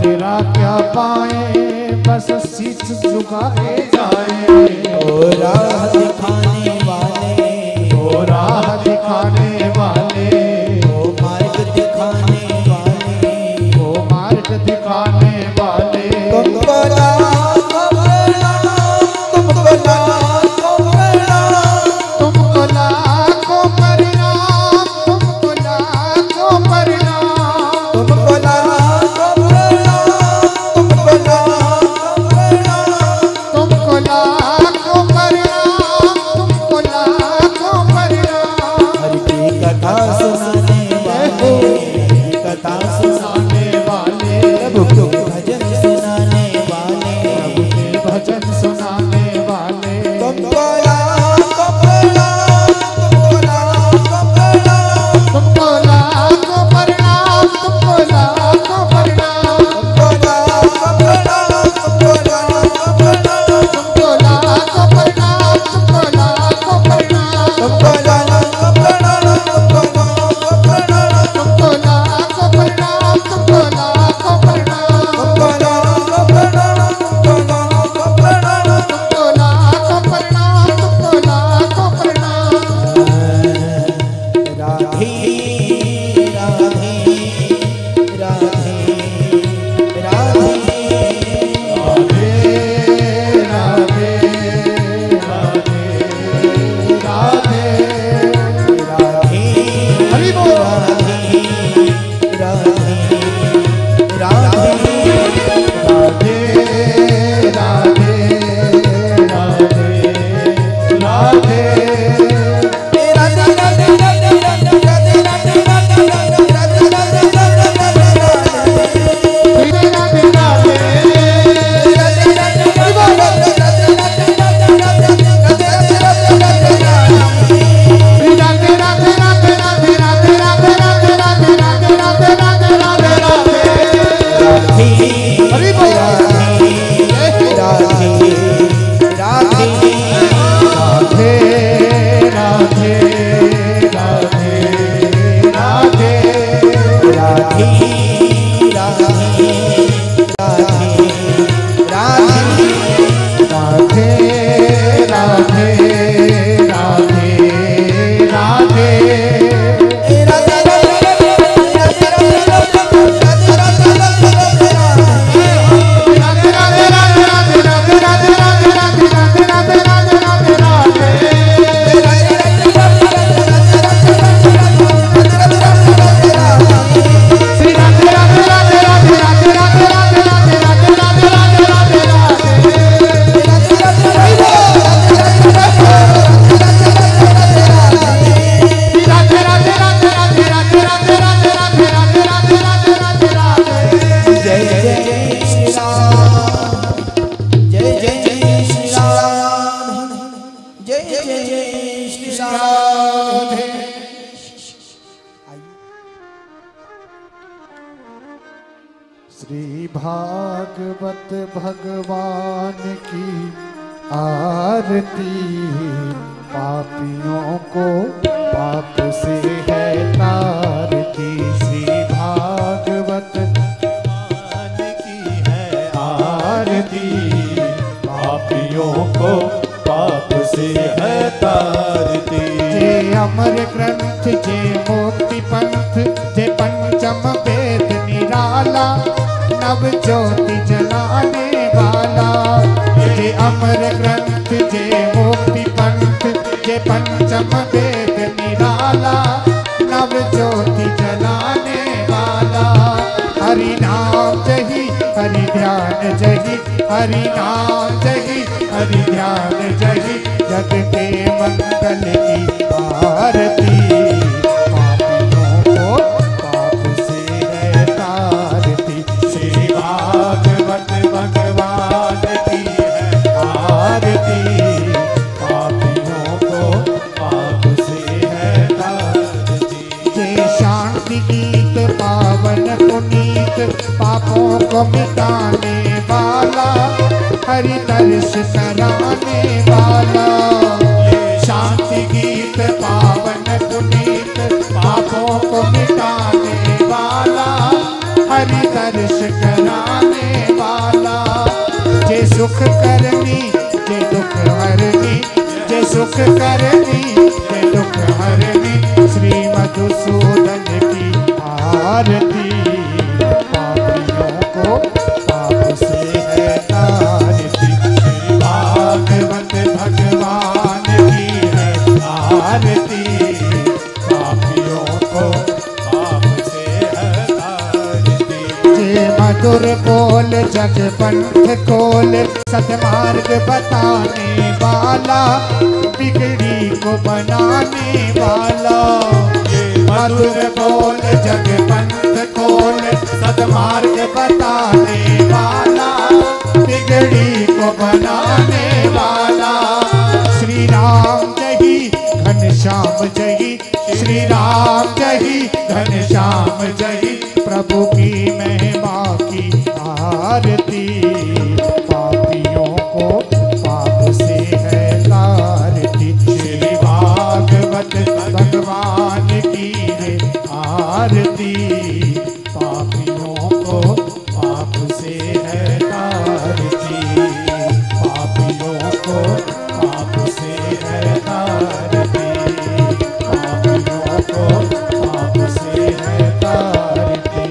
Speaker 2: तेरा क्या पाए बस शीश झुकाए जाए।
Speaker 1: ओ राह दिखाने वाले,
Speaker 2: ओ राह दिखाने वाले,
Speaker 1: ओ मार्ग दिखाने वाले,
Speaker 2: ओ मार्ग दिखाने वाले,
Speaker 1: तुमको लाखों प्रणाम, तुमको लाखों प्रणाम,
Speaker 2: तुमको लाखों प्रणाम, तुमको लाखों प्रणाम,
Speaker 1: तुमको लाखों प्रणाम, तुमको लाखों प्रणाम,
Speaker 2: तुमको लाखों प्रणाम, तुमको लाखों प्रणाम।
Speaker 1: हरि की कथा सुनाने वाले, हरि की कथा सुनाने
Speaker 2: वाले,
Speaker 1: प्रभु के भजन सुनाने वाले,
Speaker 2: प्रभु के भजन सुनाने वाले,
Speaker 1: तुमको लाखों प्रणाम, तुमको लाखों प्रणाम,
Speaker 2: तुमको लाखों प्रणाम, तुमको लाखों प्रणाम,
Speaker 1: तुमको लाखों प्रणाम, तुमको लाखों प्रणाम,
Speaker 2: तुमको लाखों प्रणाम, तुमको लाखों प्रणाम,
Speaker 1: तुमको लाखों प्रणाम, तुमको लाखों प्रणाम,
Speaker 2: तुमको लाखों प्रणाम, तुमको लाखों प्रणाम,
Speaker 1: तुमको लाखों प्रणाम, तुमको लाखों प्रणाम।
Speaker 2: तुमको लाखों प्रणाम, तुमको लाखों प्रणाम।
Speaker 1: राधे राधे राधे राधे
Speaker 2: राधे राधे राधे राधे, हरि बोल।
Speaker 1: राधे राधे
Speaker 2: राधे राधे राधे हरि बोल। राधे राधे राधे राधे राधे राधे राधे राधे श्री भागवत भगवान की आरती, पापियों को पाप से है तारती। श्री भागवत भगवान की है आरती, पापियों को पाप से है तारती। जे अमर ग्रंथ, जे मुक्ति पंथ, जे पंचम वेद निराला, नव ज्योति जलाने वाला। जे अमर ग्रंथ, जे मुक्ति पंथ, जे पंचम वेद निराला, नव ज्योति जलाने वाला। हरि नाम जही, हरि ध्यान जही, हरि नाम जही, हरि ध्यान जही, जग के मंगल की आरती। पापियों को पाप से है तारती। श्री भागवत भगवान की है आरती, पापियों को पाप से है तारती। जय शांति गीत पावन पुनीत, पापों को मिटाने वाला, हरि दर्श कराने वाला। शांति गीत पावन पुनीत, पापों को मिटाने वाला, हरि दर्श कराने सुख करनी ये दुख हरनी श्री मधुसूदन की आरती। पापियों को पाप से है तारती श्री भागवत भगवान की है आरती। पापियों को पाप से है तारती। जे मधुर बोल जग पंथ खोल सतमार्ग बताने वाला बिगड़ी को बनाने वाला। ये मधुर बोल जग पंथ खोल सतमार्ग बताने वाला बिगड़ी को बनाने वाला। श्री राम जही घनश्याम जही श्री राम जही घनश्याम जही प्रभु की महिमा की आरती। पापियों को पाप से है तारती श्री भागवत भगवान की है आरती। पापियों को पाप से है तारती। पापियों को पाप से है तारती। पापियों को पाप से है तारती।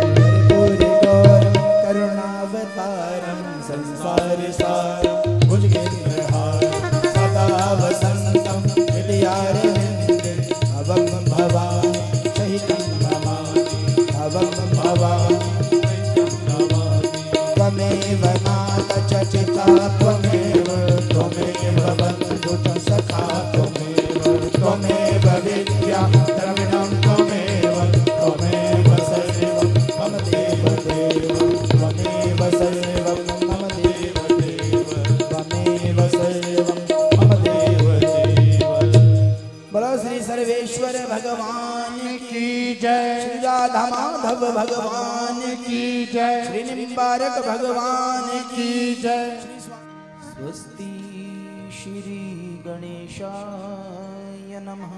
Speaker 1: करुणावतारम संसार सारम भुजगेन्द्रहारम सदा वसंतम हृदयारविंदे भवं भवानि सहितं नमामि। भवं भवानि सहितं नमामि। त्वमेव नाथ च चिता त्वमेव त्वमेव बन्धु च सखा त्वमेव त्वमेव विद्या द्रविणं त्वमेव त्वमेव सर्वं मम देवदेव त्वमेव सर्वं मम देवदेव त्वमेव सर्वं मम देवदेव। बोलो श्री सर्वेश्वर भगवान
Speaker 2: की जय।
Speaker 1: श्री राधा माधव भगवान की
Speaker 2: जय।
Speaker 1: श्री निम्बारक भगवान की
Speaker 2: जय।
Speaker 1: स्वस्ति श्री गणेशाय नमः।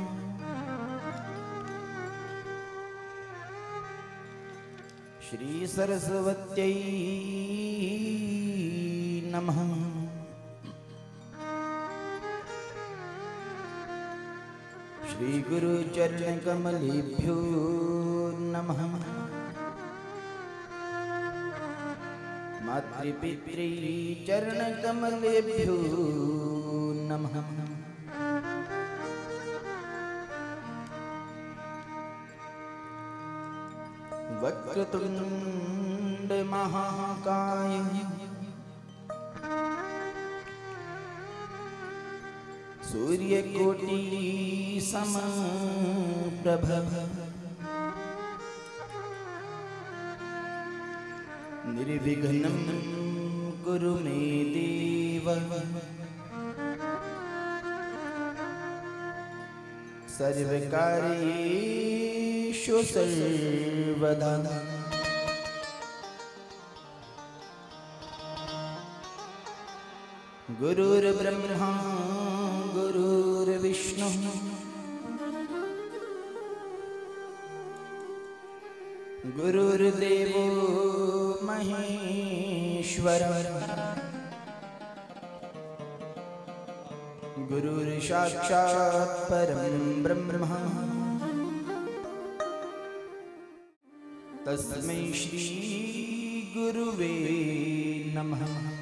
Speaker 1: श्री सरस्वत्यै नमः। श्री गुरु चरण कमलेभ्यो नमः। मातृपितृ चरण कमलेभ्यो नमः। वक्रतुंड महाकाय सूर्यकोटि समप्रभ निर्विघ्नं कुरु मे देव सर्वकार्येषु सर्वदा। गुरुर्ब्रह्मा गुरुर्विष्णु गुरुर्देवो महेश्वरः गुरुर्साक्षात् परं ब्रह्म तस्मै श्री गुरुवे नमः।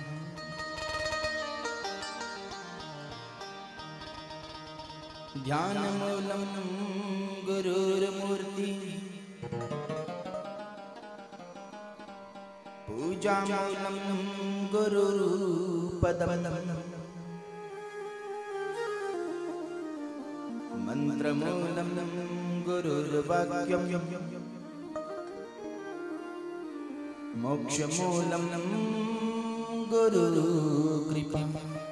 Speaker 1: ध्यानमूलं गुरुर्मूर्ति पूजामूलं गुरुपदम् मंत्रमूलं गुरुर्वाक्यं मोक्षमूलं गुरुकृपा।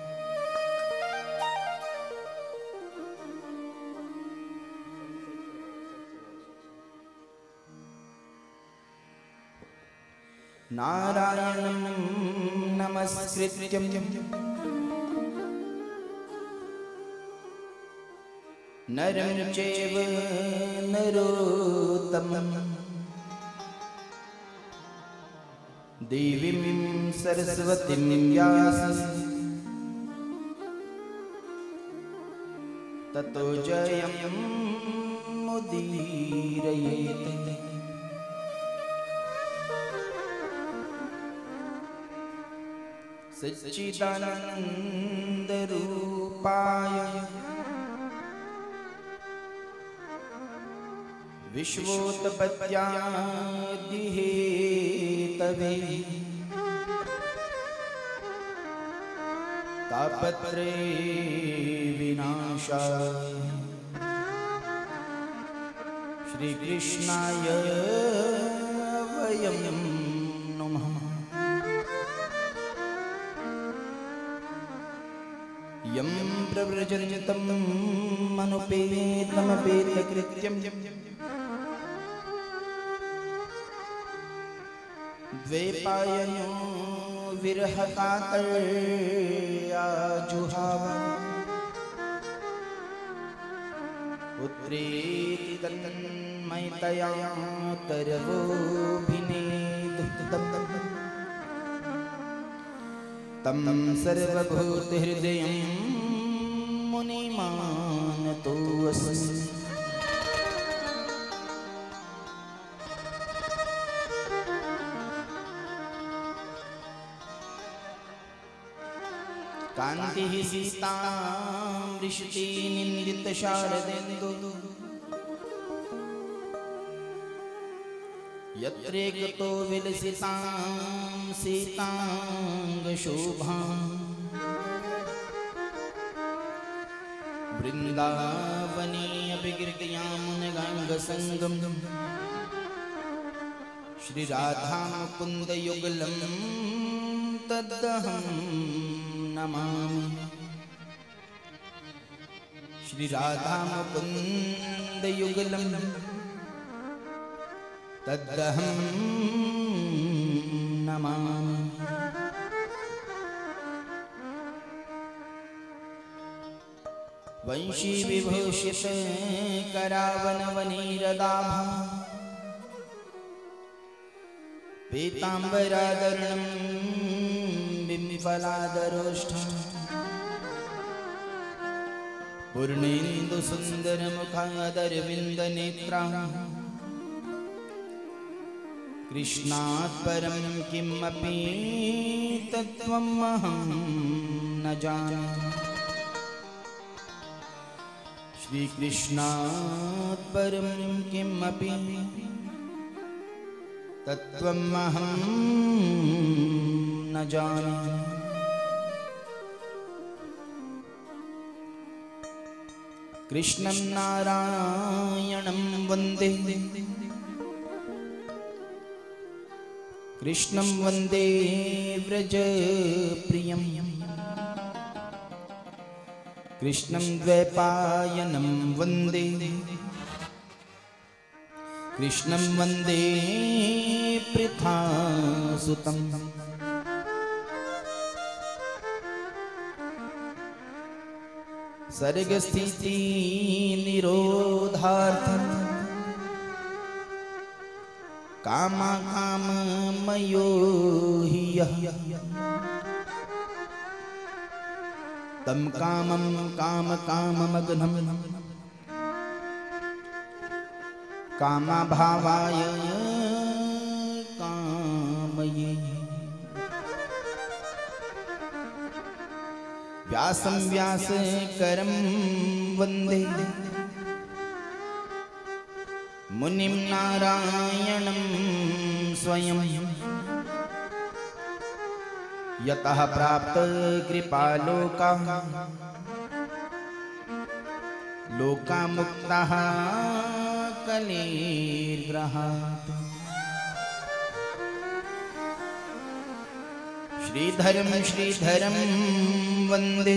Speaker 1: नारायणं नमस्कृत्यं नरं चैव नरोत्तमं देवीं सरस्वतीं व्यासं ततो जयं मुदीरयेत्। सच्चिदानंद रूपाय विश्वोत्पत्त्यादिहेतवे तापत्रे विनाशाय श्री कृष्णाय वयं नमः। यं प्रव्रजन्तं मनुपेतमपेतकृत्यं द्वैपायनो विरहकातर्याजुहाव पुत्रेति तन्मयतया तरवोऽभिनेदुतं तं सर्वभूतहृदयं मुनिमानतोऽस्मि। कान्तिः सीतामृषति निन्दितशारदेन्दु यत्रेकतो विलसितां सीताङ्गशोभां वृन्दावने अभिकीर्त्यां मुनिगङ्गसङ्गं श्रीराधामुकुन्दयुगलं तदहं नमामि। श्रीराधामुकुन्दयुगलं तदहं नमामि। वंशी विभूषित करावनवनीरदाभा पीताम्बरादरणं बिम्बफलादरोष्ठं पूर्णेन्दुसुन्दरमुखादरविन्दनेत्रा कृष्णात् परं किमपि तत्त्वमहं न जानामि। श्रीकृष्णात् परं किमपि तत्त्वमहं न जानामि। कृष्णं नारायणं वन्दे कृष्णं वन्दे व्रजप्रियं कृष्णं द्वैपायनं वन्दे कृष्णं वन्दे पृथासुतं। सर्गस्थिति निरोधार्थं कामकाममयो हि यः तं कामं कामकाममग्नं कामभावाय कामये। व्यासं व्यासकरं वन्दे मुनिं नारायणं स्वयं यतः प्राप्त कृपालोकाः लोकामुक्ताः कलेर्ग्रहात्। श्रीधरं श्रीधरं वन्दे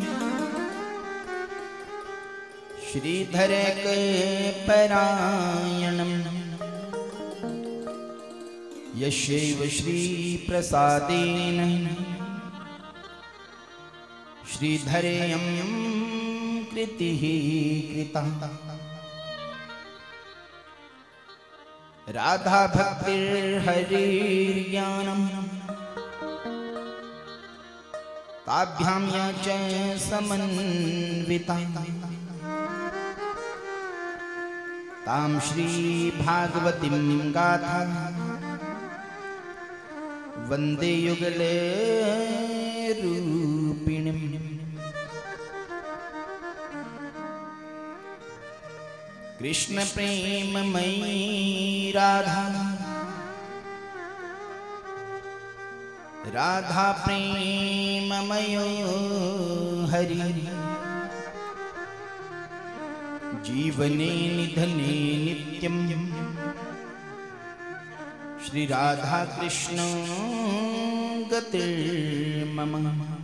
Speaker 1: श्रीधरैकपरायणं यस्यैव श्रीप्रसादेन श्रीधरेयं कृतिः कृता। राधा भक्तिर्हरिर्ज्ञानम् ताभ्यां या च समन्विता ताम श्री भागवतीं गाथा वंदे युगले रूपिणीं। कृष्ण प्रेममयी राधा राधा प्रेममयो हरि जीवने निधने नित्यं श्री राधा कृष्ण गतिर्मम।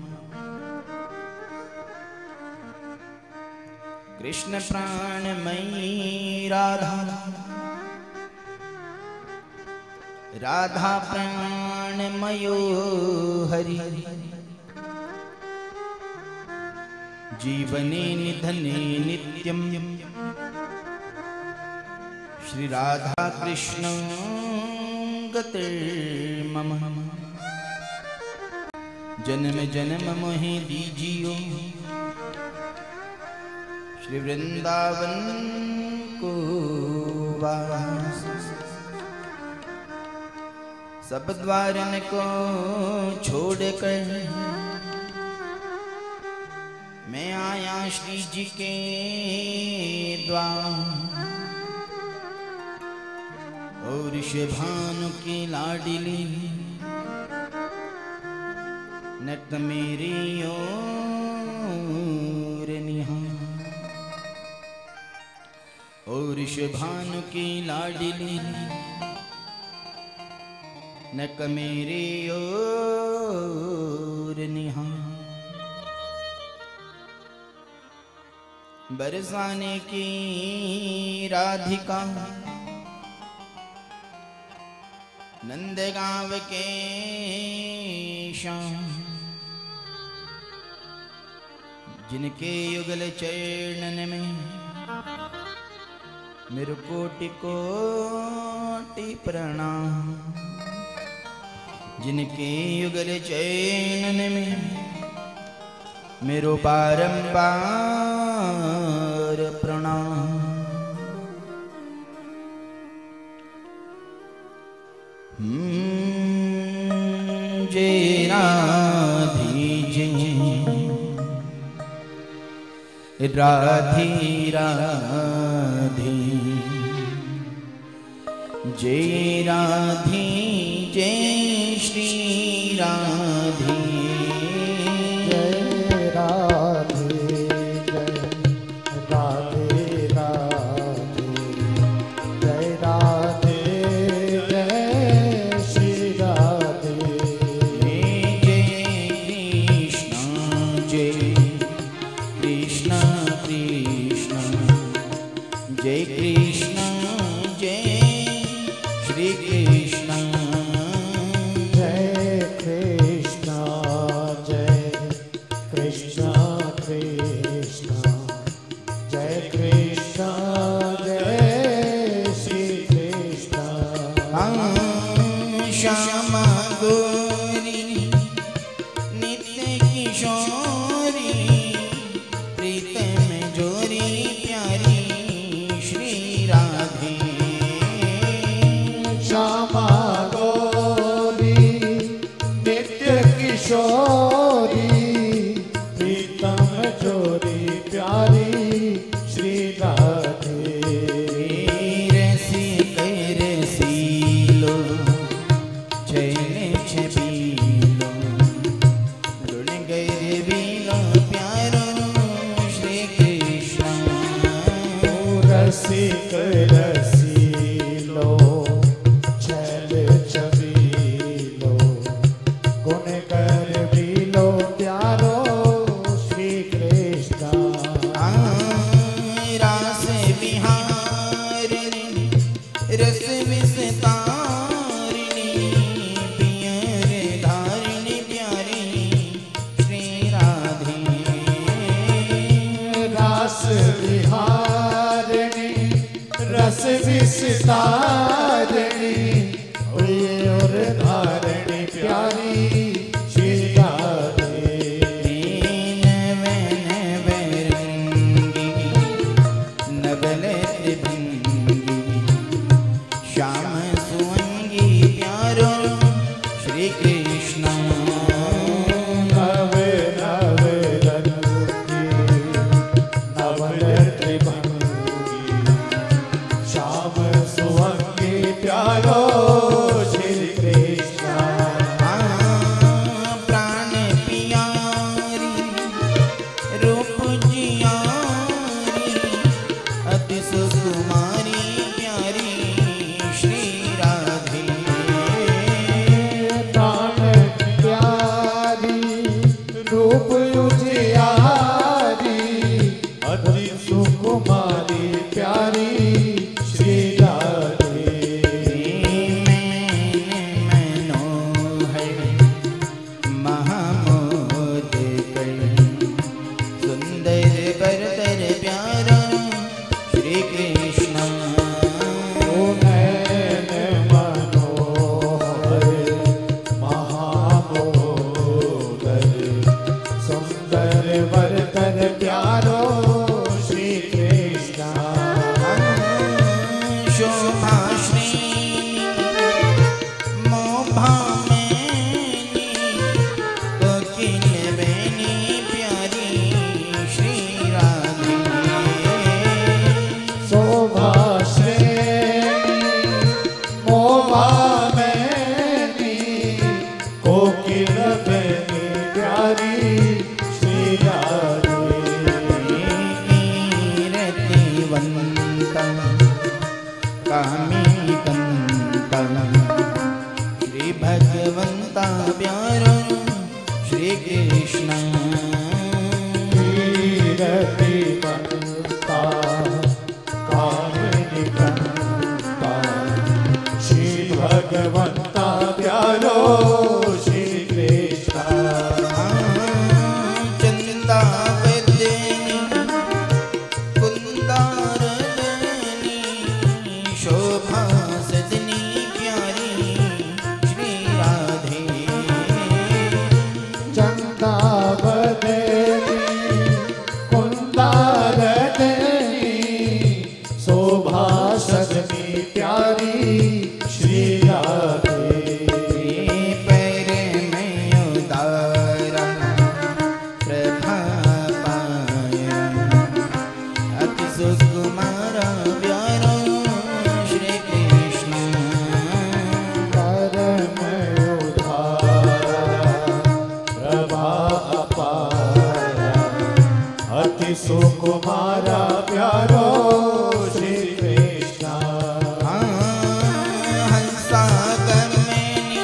Speaker 1: कृष्ण प्राणमयी राधा राधा प्राणमयो हरि जीवने निधने नित्यं श्री राधा कृष्ण गतिर्मम। जन्म जन्म मोहि दीजियो श्री वृंदावन को वास। सब द्वारन को छोड़कर मैं आया श्री जी के द्वार। और भानु की लाडली नट मेरी ओर निहार। और भानु की लाडली नक मेरी ओर निहार। बरसाने की राधिका नंदगांव के श्याम जिनके युगल चरणन में मेरे कोटि कोटि प्रणाम। जिनके युगल चरणन में मेरो बारंबार प्रणाम। जय राधे जय राधे राधे जय राधे जय श्री राधे।
Speaker 2: रतिमंता कामिनी कंता श्री भगवंता प्यारो श्री कृष्णा
Speaker 1: चंदा बदनी कुंदारदनी शोभा सदनी प्यारी श्री राधे
Speaker 2: चंदा बदनी कुंदारदनी शोभा सदनी प्यारी श्री राधे
Speaker 1: पैर में उदारा प्रभा पाया अति सुकुमारा प्यारा श्री कृष्ण
Speaker 2: परम उदारा प्रभा अपारा अति सुकुमारा प्यारो श्री कृष्ण
Speaker 1: हंसागमनी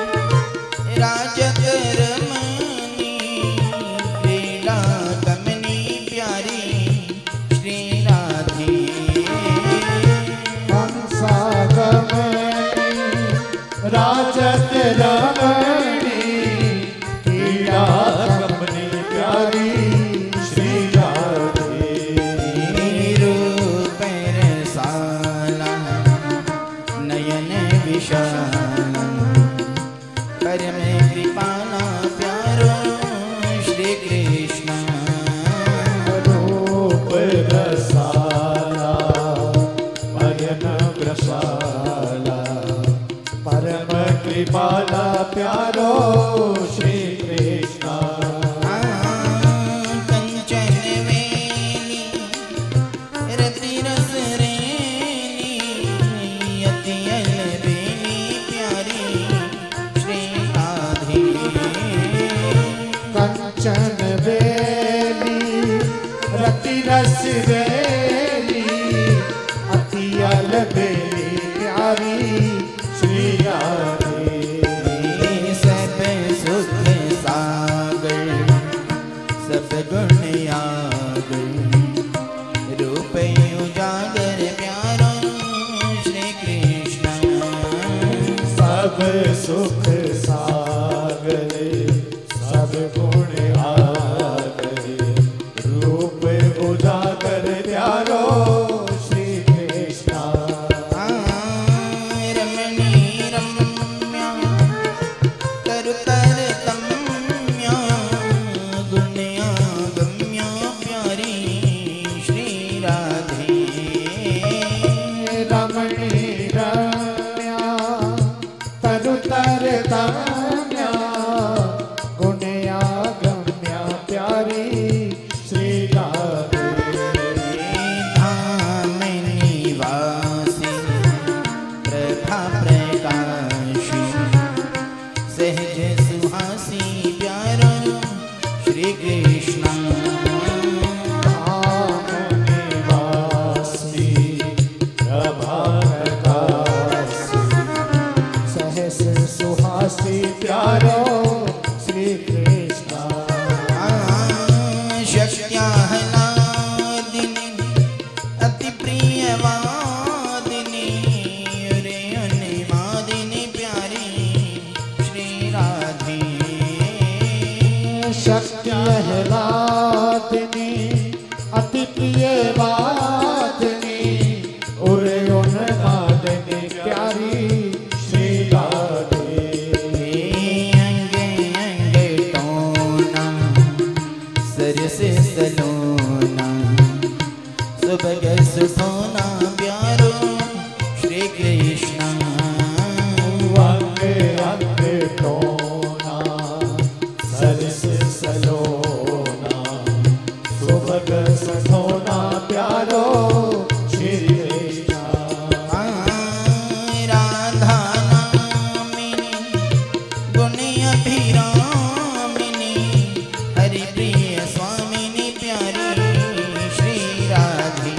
Speaker 1: राजकरमनी क्रीडागमनी प्यारी श्री राधे
Speaker 2: हंसागमनी राजत रमणी क्रीडागमनी प्यारी श्री राधे
Speaker 1: रूप रसाला नयन विशाला परम कृपाला प्यारो श्री कृष्ण
Speaker 2: रूप रसाला भजन ग्रसाला परम कृपाला प्यारो श्री कृष्ण
Speaker 1: कंचन वेणी रति रस रेणी अति अलबेली प्यारी श्री राधे
Speaker 2: कंचन बेली रति रस बेली अति अलबेली प्यारी श्री राधे
Speaker 1: सब सुख सागर सब गुण आगर रूप उजागर प्यारा श्री कृष्ण
Speaker 2: सब सुख सागर सब गुण आगर रूप उजागर प्यारो श्री कृष्ण
Speaker 1: रमणी रम्या तरुतर तम्या गुण्या गम्या प्यारी श्री राधे
Speaker 2: रमणी रम्या तरुतर तम्या गुण्या गम्या प्यारी श्री राधे
Speaker 1: धाम निवासी प्रभा प्रकाशी सहज सुहासी प्यारा श्री कृष्ण
Speaker 2: धाम निवासी प्रभा प्रकाशी सहस सुहासी प्यारो श्री कृष्ण
Speaker 1: शक्त्याहलादिनी अति प्रियवादिनी रे उन्मादिनी प्यारी श्री राधे
Speaker 2: शक्त्यहलादिनी अति प्रिय वादिनी उरे उन्मादिनी प्यारी श्री राधे
Speaker 1: अंगे अंगे टोना सरस सलोना सुबह सुसोना प्यारो श्री कृष्ण
Speaker 2: अंग अंग टोना सरस सलोना सुभग सखोना प्यारो श्री कृष्ण
Speaker 1: राधा नामिनी गुण अभिरामिनी हरि प्रिय स्वामिनी प्यारी श्री राधे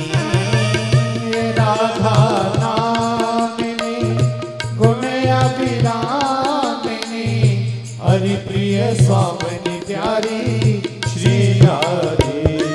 Speaker 2: राधा नामिनी गुण अभिरामिनी हरि प्रिय स्वामिनी प्यारी श्री राधे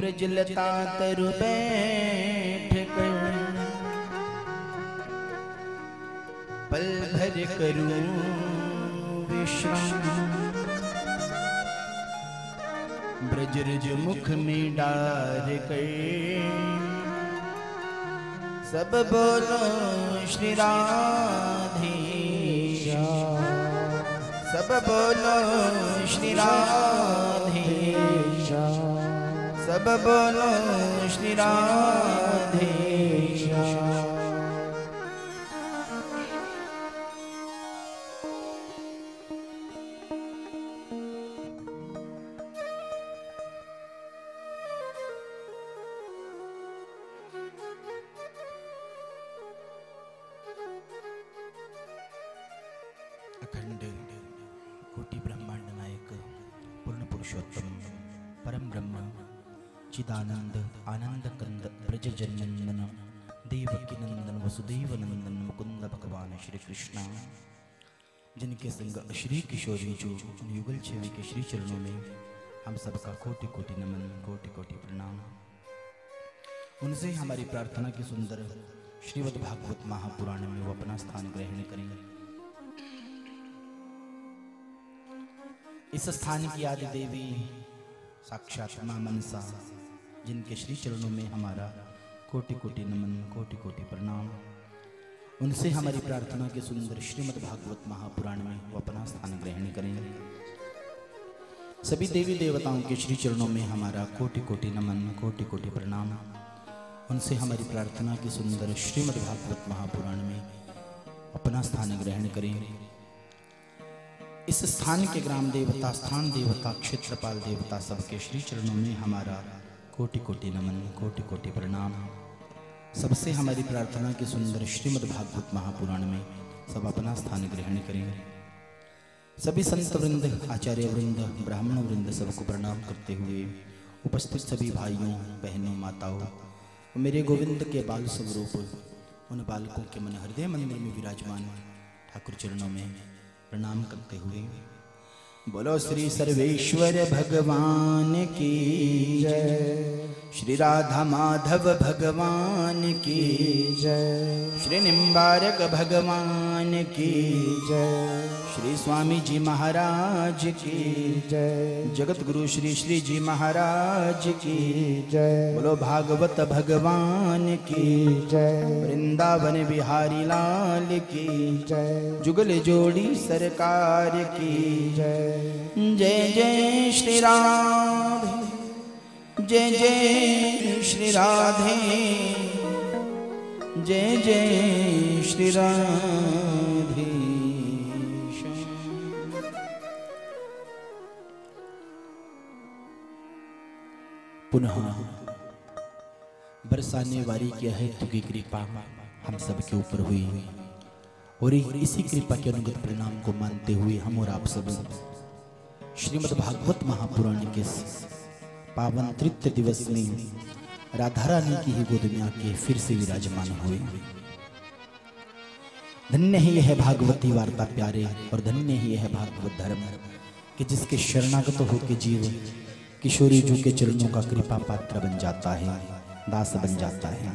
Speaker 1: ब्रजलता तरु बैठ कर पल भर करूं विश्राम। ब्रजरज मुख में डार कर सब बोलो श्री राधे सब बोलो श्री राधे सब बोलो श्री राधे। अखंड कोटि ब्रह्मांड नायक पूर्ण पुरुषोत्तम परम ब्रह्म चिदानंद आनंद कंद ब्रज जननंदन देवकी नंदन वसुदेव नंदन मुकुंद भगवान श्री कृष्ण, जिनके संग श्री किशोरी जो युगल छवि के श्री चरणों में हम सबका कोटि कोटि नमन कोटि कोटि प्रणाम। उनसे हमारी प्रार्थना की सुंदर श्रीमद् भागवत महापुराण में वो अपना स्थान ग्रहण करेंगे। इस स्थान की आदि देवी साक्षात मां मनसा, जिनके श्री चरणों में हमारा कोटि कोटि नमन कोटि कोटि प्रणाम। उनसे हमारी प्रार्थना के सुंदर श्रीमद् भागवत महापुराण में वो अपना स्थान ग्रहण करेंगे। सभी देवी देवताओं के श्री चरणों में हमारा कोटि कोटि नमन कोटि कोटि प्रणाम। उनसे हमारी प्रार्थना के सुंदर श्रीमद् भागवत महापुराण में अपना स्थान ग्रहण करेंगे। इस स्थान के ग्राम देवता स्थान देवता क्षेत्रपाल देवता सबके श्री चरणों में हमारा कोटि कोटि नमन कोटि कोटि प्रणाम। सबसे हमारी प्रार्थना के सुंदर श्रीमद् भागवत महापुराण में सब अपना स्थान ग्रहण करेंगे। सभी संत वृंद आचार्य वृंद ब्राह्मण वृंद सबको प्रणाम करते हुए उपस्थित सभी भाइयों बहनों माताओं मेरे गोविंद के बाल स्वरूप उन बालकों के मन हृदय मंदिर में विराजमान ठाकुर चरणों में प्रणाम करते हुए बोलो श्री सर्वेश्वर भगवान की जय, श्री राधा माधव भगवान की जय, श्री निम्बारक भगवान की जय, श्री स्वामी जी महाराज की जय, जगत गुरु श्री श्री जी महाराज की जय, बोलो भागवत भगवान की जय, वृंदावन बिहारी लाल की जय, जुगल जोड़ी सरकार की जय। जय जय श्री राधे जय जय श्री राधे जय जय श्री राधे। पुनः बरसाने वाली की अहेतु की कृपा हम सब के ऊपर हुई और इसी कृपा के अनुगत परिणाम को मानते हुए हम और आप सब श्रीमद् भागवत महापुराण के पावन तृतीय दिवस में राधा रानी की ही गोद में आके फिर से विराजमान हुए। धन्य ही यह भागवती वार्ता प्यारे और धन्य ही यह भागवत धर्म कि जिसके शरणागत होकर जीव किशोरी जी के चरणों का कृपा पात्र बन जाता है, दास बन जाता है।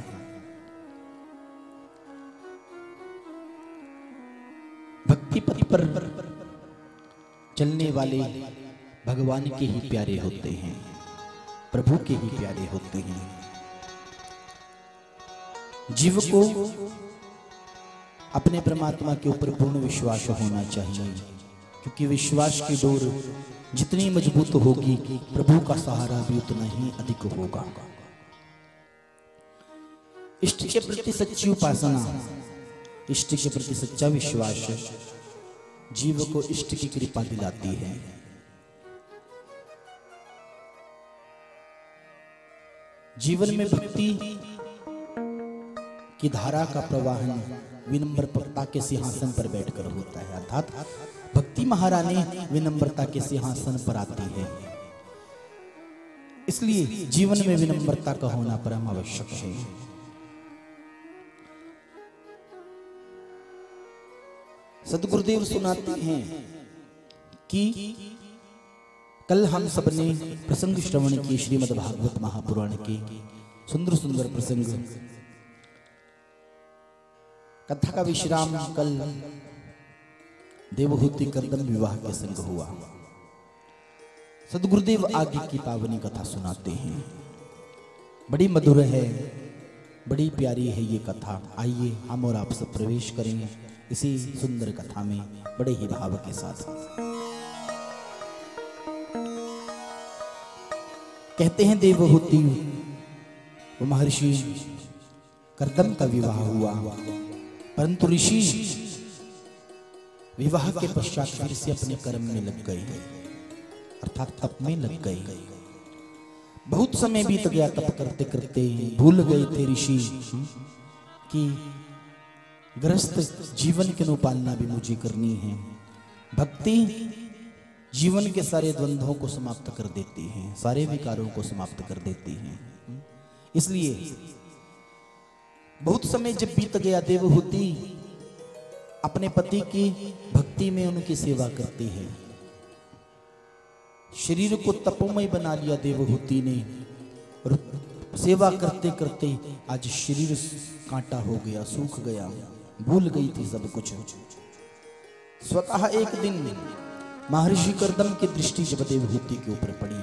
Speaker 1: भक्ति पथ पर चलने वाले भगवान के ही प्यारे होते हैं, प्रभु के ही प्यारे होते हैं। जीव को अपने परमात्मा के ऊपर पूर्ण विश्वास होना चाहिए, क्योंकि विश्वास की डोर जितनी मजबूत होगी प्रभु का सहारा भी उतना ही अधिक होगा। इष्ट के प्रति सच्ची उपासना, इष्ट के प्रति सच्चा विश्वास जीव को इष्ट की कृपा दिलाती है। जीवन में भक्ति की धारा का प्रवाहन विनम्रता के सिंहासन पर बैठकर होता है, अर्थात भक्ति महारानी विनम्रता के सिंहासन पर आती है। इसलिए जीवन में विनम्रता का होना परम आवश्यक है। सद्गुरुदेव सुनाते हैं कि कल हम सबने प्रसंग श्रवण किए श्रीमद् भागवत महापुराण के सुंदर सुंदर प्रसंग। कथा का विश्राम कल देवहूति कर्दम विवाह के संग हुआ। सदगुरुदेव आगे की पावनी कथा सुनाते हैं। बड़ी मधुर है, बड़ी प्यारी है ये कथा। आइए हम और आप सब प्रवेश करेंगे इसी सुंदर कथा में बड़े ही भाव के साथ। कहते हैं देवहूति वो महर्षि कर्दम का विवाह हुआ, परंतु ऋषि विवाह के पश्चात फिर से अपने कर्म में लग गए, अर्थात तप में लग गए। बहुत समय बीत गया तप करते करते, भूल गए थे ऋषि कि गृहस्थ जीवन की अनुपालना भी मुझे करनी है। भक्ति जीवन के सारे द्वंद्वों को समाप्त कर देती है, सारे विकारों को समाप्त कर देती है। इसलिए बहुत समय जब बीत गया, देवहूति अपने पति की भक्ति में उनकी सेवा करती है। शरीर को तपोमय बना लिया देवहूति ने, और सेवा करते करते आज शरीर कांटा हो गया, सूख गया, भूल गई थी सब कुछ। स्वतः एक दिन महर्षि कर्दम की दृष्टि जब देवहूति के ऊपर पड़ी,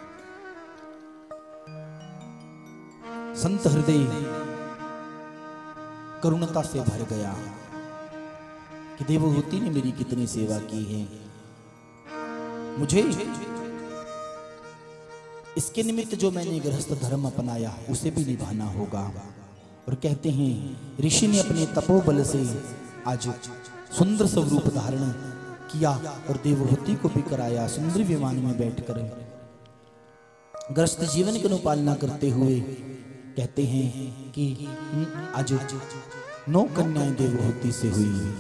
Speaker 1: संत हृदय करुणता से भर गया कि देवहूति ने मेरी कितनी सेवा की है, मुझे इसके निमित्त जो मैंने गृहस्थ धर्म अपनाया उसे भी निभाना होगा। और कहते हैं ऋषि ने अपने तपोबल से आज सुंदर स्वरूप धारण किया और देवहूति को भी कराया। सुंदर विमान में बैठकर गृहस्थ जीवन की अनुपालना करते हुए कहते हैं कि आज 9 कन्याएं देवहूति से हुई।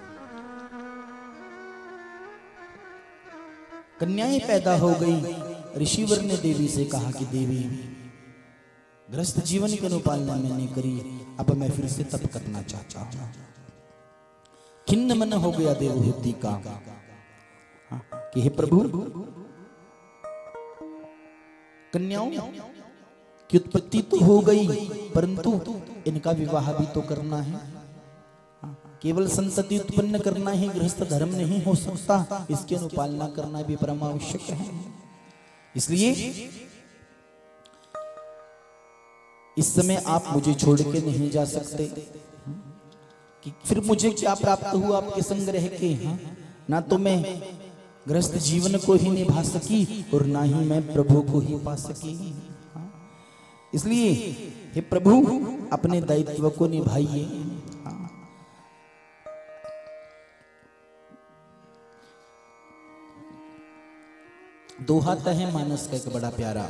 Speaker 1: कन्याएं पैदा हो गई। ऋषिवर ने देवी से कहा कि देवी, गृहस्थ जीवन की अनुपालना मैंने करी, अब मैं फिर से तप करना चाहता हूं। खिन्न मन हो गया देवहूति का कि हे प्रभु, कन्याओं की उत्पत्ति तो हो गई, परंतु इनका विवाह भी तो करना है। केवल संतति उत्पन्न करना ही गृहस्थ धर्म नहीं हो सकता, इसकी अनुपालना करना भी परम आवश्यक है। इसलिए इस समय आप मुझे छोड़ के नहीं जा सकते कि फिर मुझे क्या प्राप्त हुआ आपके संग रह के। ना तो मैं गृहस्थ जीवन को ही निभा सकी और ना ही मैं प्रभु को ही पा सकी। इसलिए हे प्रभु, अपने दायित्व को निभाइए। दोहा है मानस का एक बड़ा प्यारा।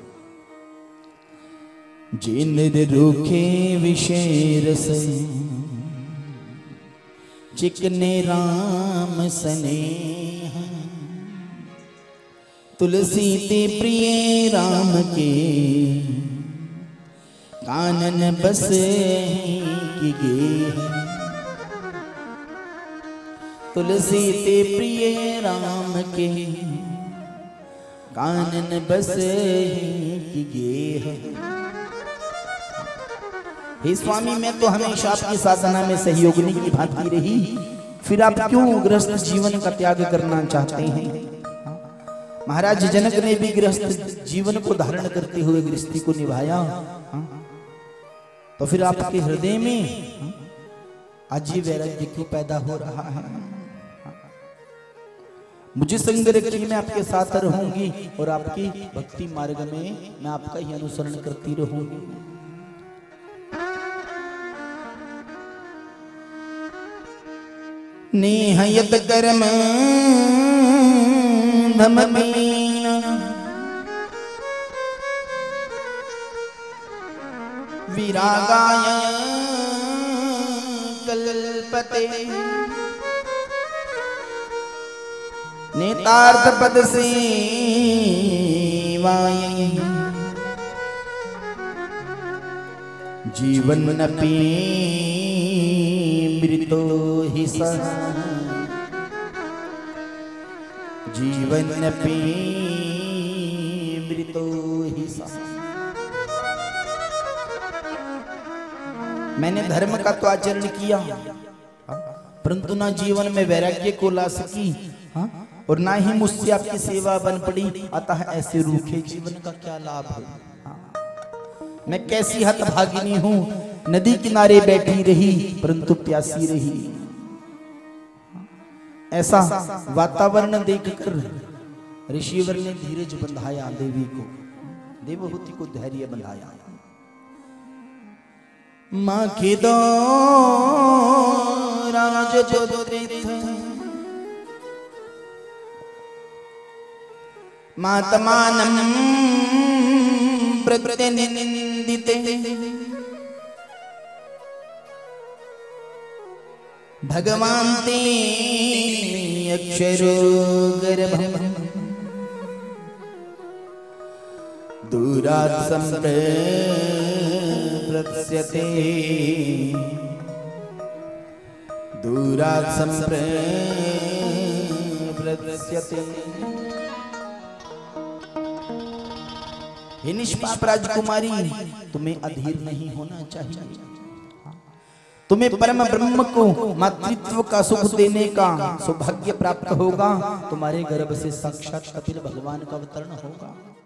Speaker 1: जिनर रूखे विषय रस, चिकने राम स्नेह, तुलसी ते प्रिय राम के, कानन बस की गेह। तुलसी ते प्रिय राम के, कानन बस की गेह। हे स्वामी, मैं तो हमेशा आपकी साधना में सहयोगिनी की भांति रही, फिर आप क्यों गृहस्थ जीवन का त्याग करना चाहते हैं? महाराज जनक ने भी गृहस्थ जीवन को धारण करते हुए गृहस्थी को निभाया, तो फिर आपके हृदय में आज ये वैराग्य क्यों पैदा हो रहा है? मुझे संग रखिए, मैं आपके साथ रहूंगी और आपकी भक्ति मार्ग में मैं आपका ही अनुसरण करती रहूंगी। नेहयत कर्म धममीन, विरागाय कल्पते, नेतार्थ पद सेवायै, जीवन नपी मृतो ही सह, जीवन नपी महेशा। मैंने धर्म का तो आचरण किया, परंतु ना जीवन में वैराग्य को ला सकी, और ना ही मुझसे आपकी सेवा बन पड़ी। अतः ऐसे रूखे जीवन का क्या लाभ है। मैं कैसी हतभागिनी हूं, नदी किनारे बैठी रही परंतु प्यासी रही। ऐसा वातावरण देखकर ऋषिवर ने धीरज बंधाया, देवी को, देवहूति को धैर्य बंधाया। मां के दो राज मातमानम प्रतिनिंदिते भगवान ते अक्षरो गर्भम दूरात् संप्रत्स्यते दूरात् संप्रत्स्यते। हे निष्पाप राजकुमारी, तुम्हें अधीर नहीं होना चाहिए। तुम्हें परम ब्रह्म को मातृत्व का सुख देने का सौभाग्य प्राप्त होगा। तुम्हारे गर्भ से साक्षात कपिल भगवान का अवतरण होगा।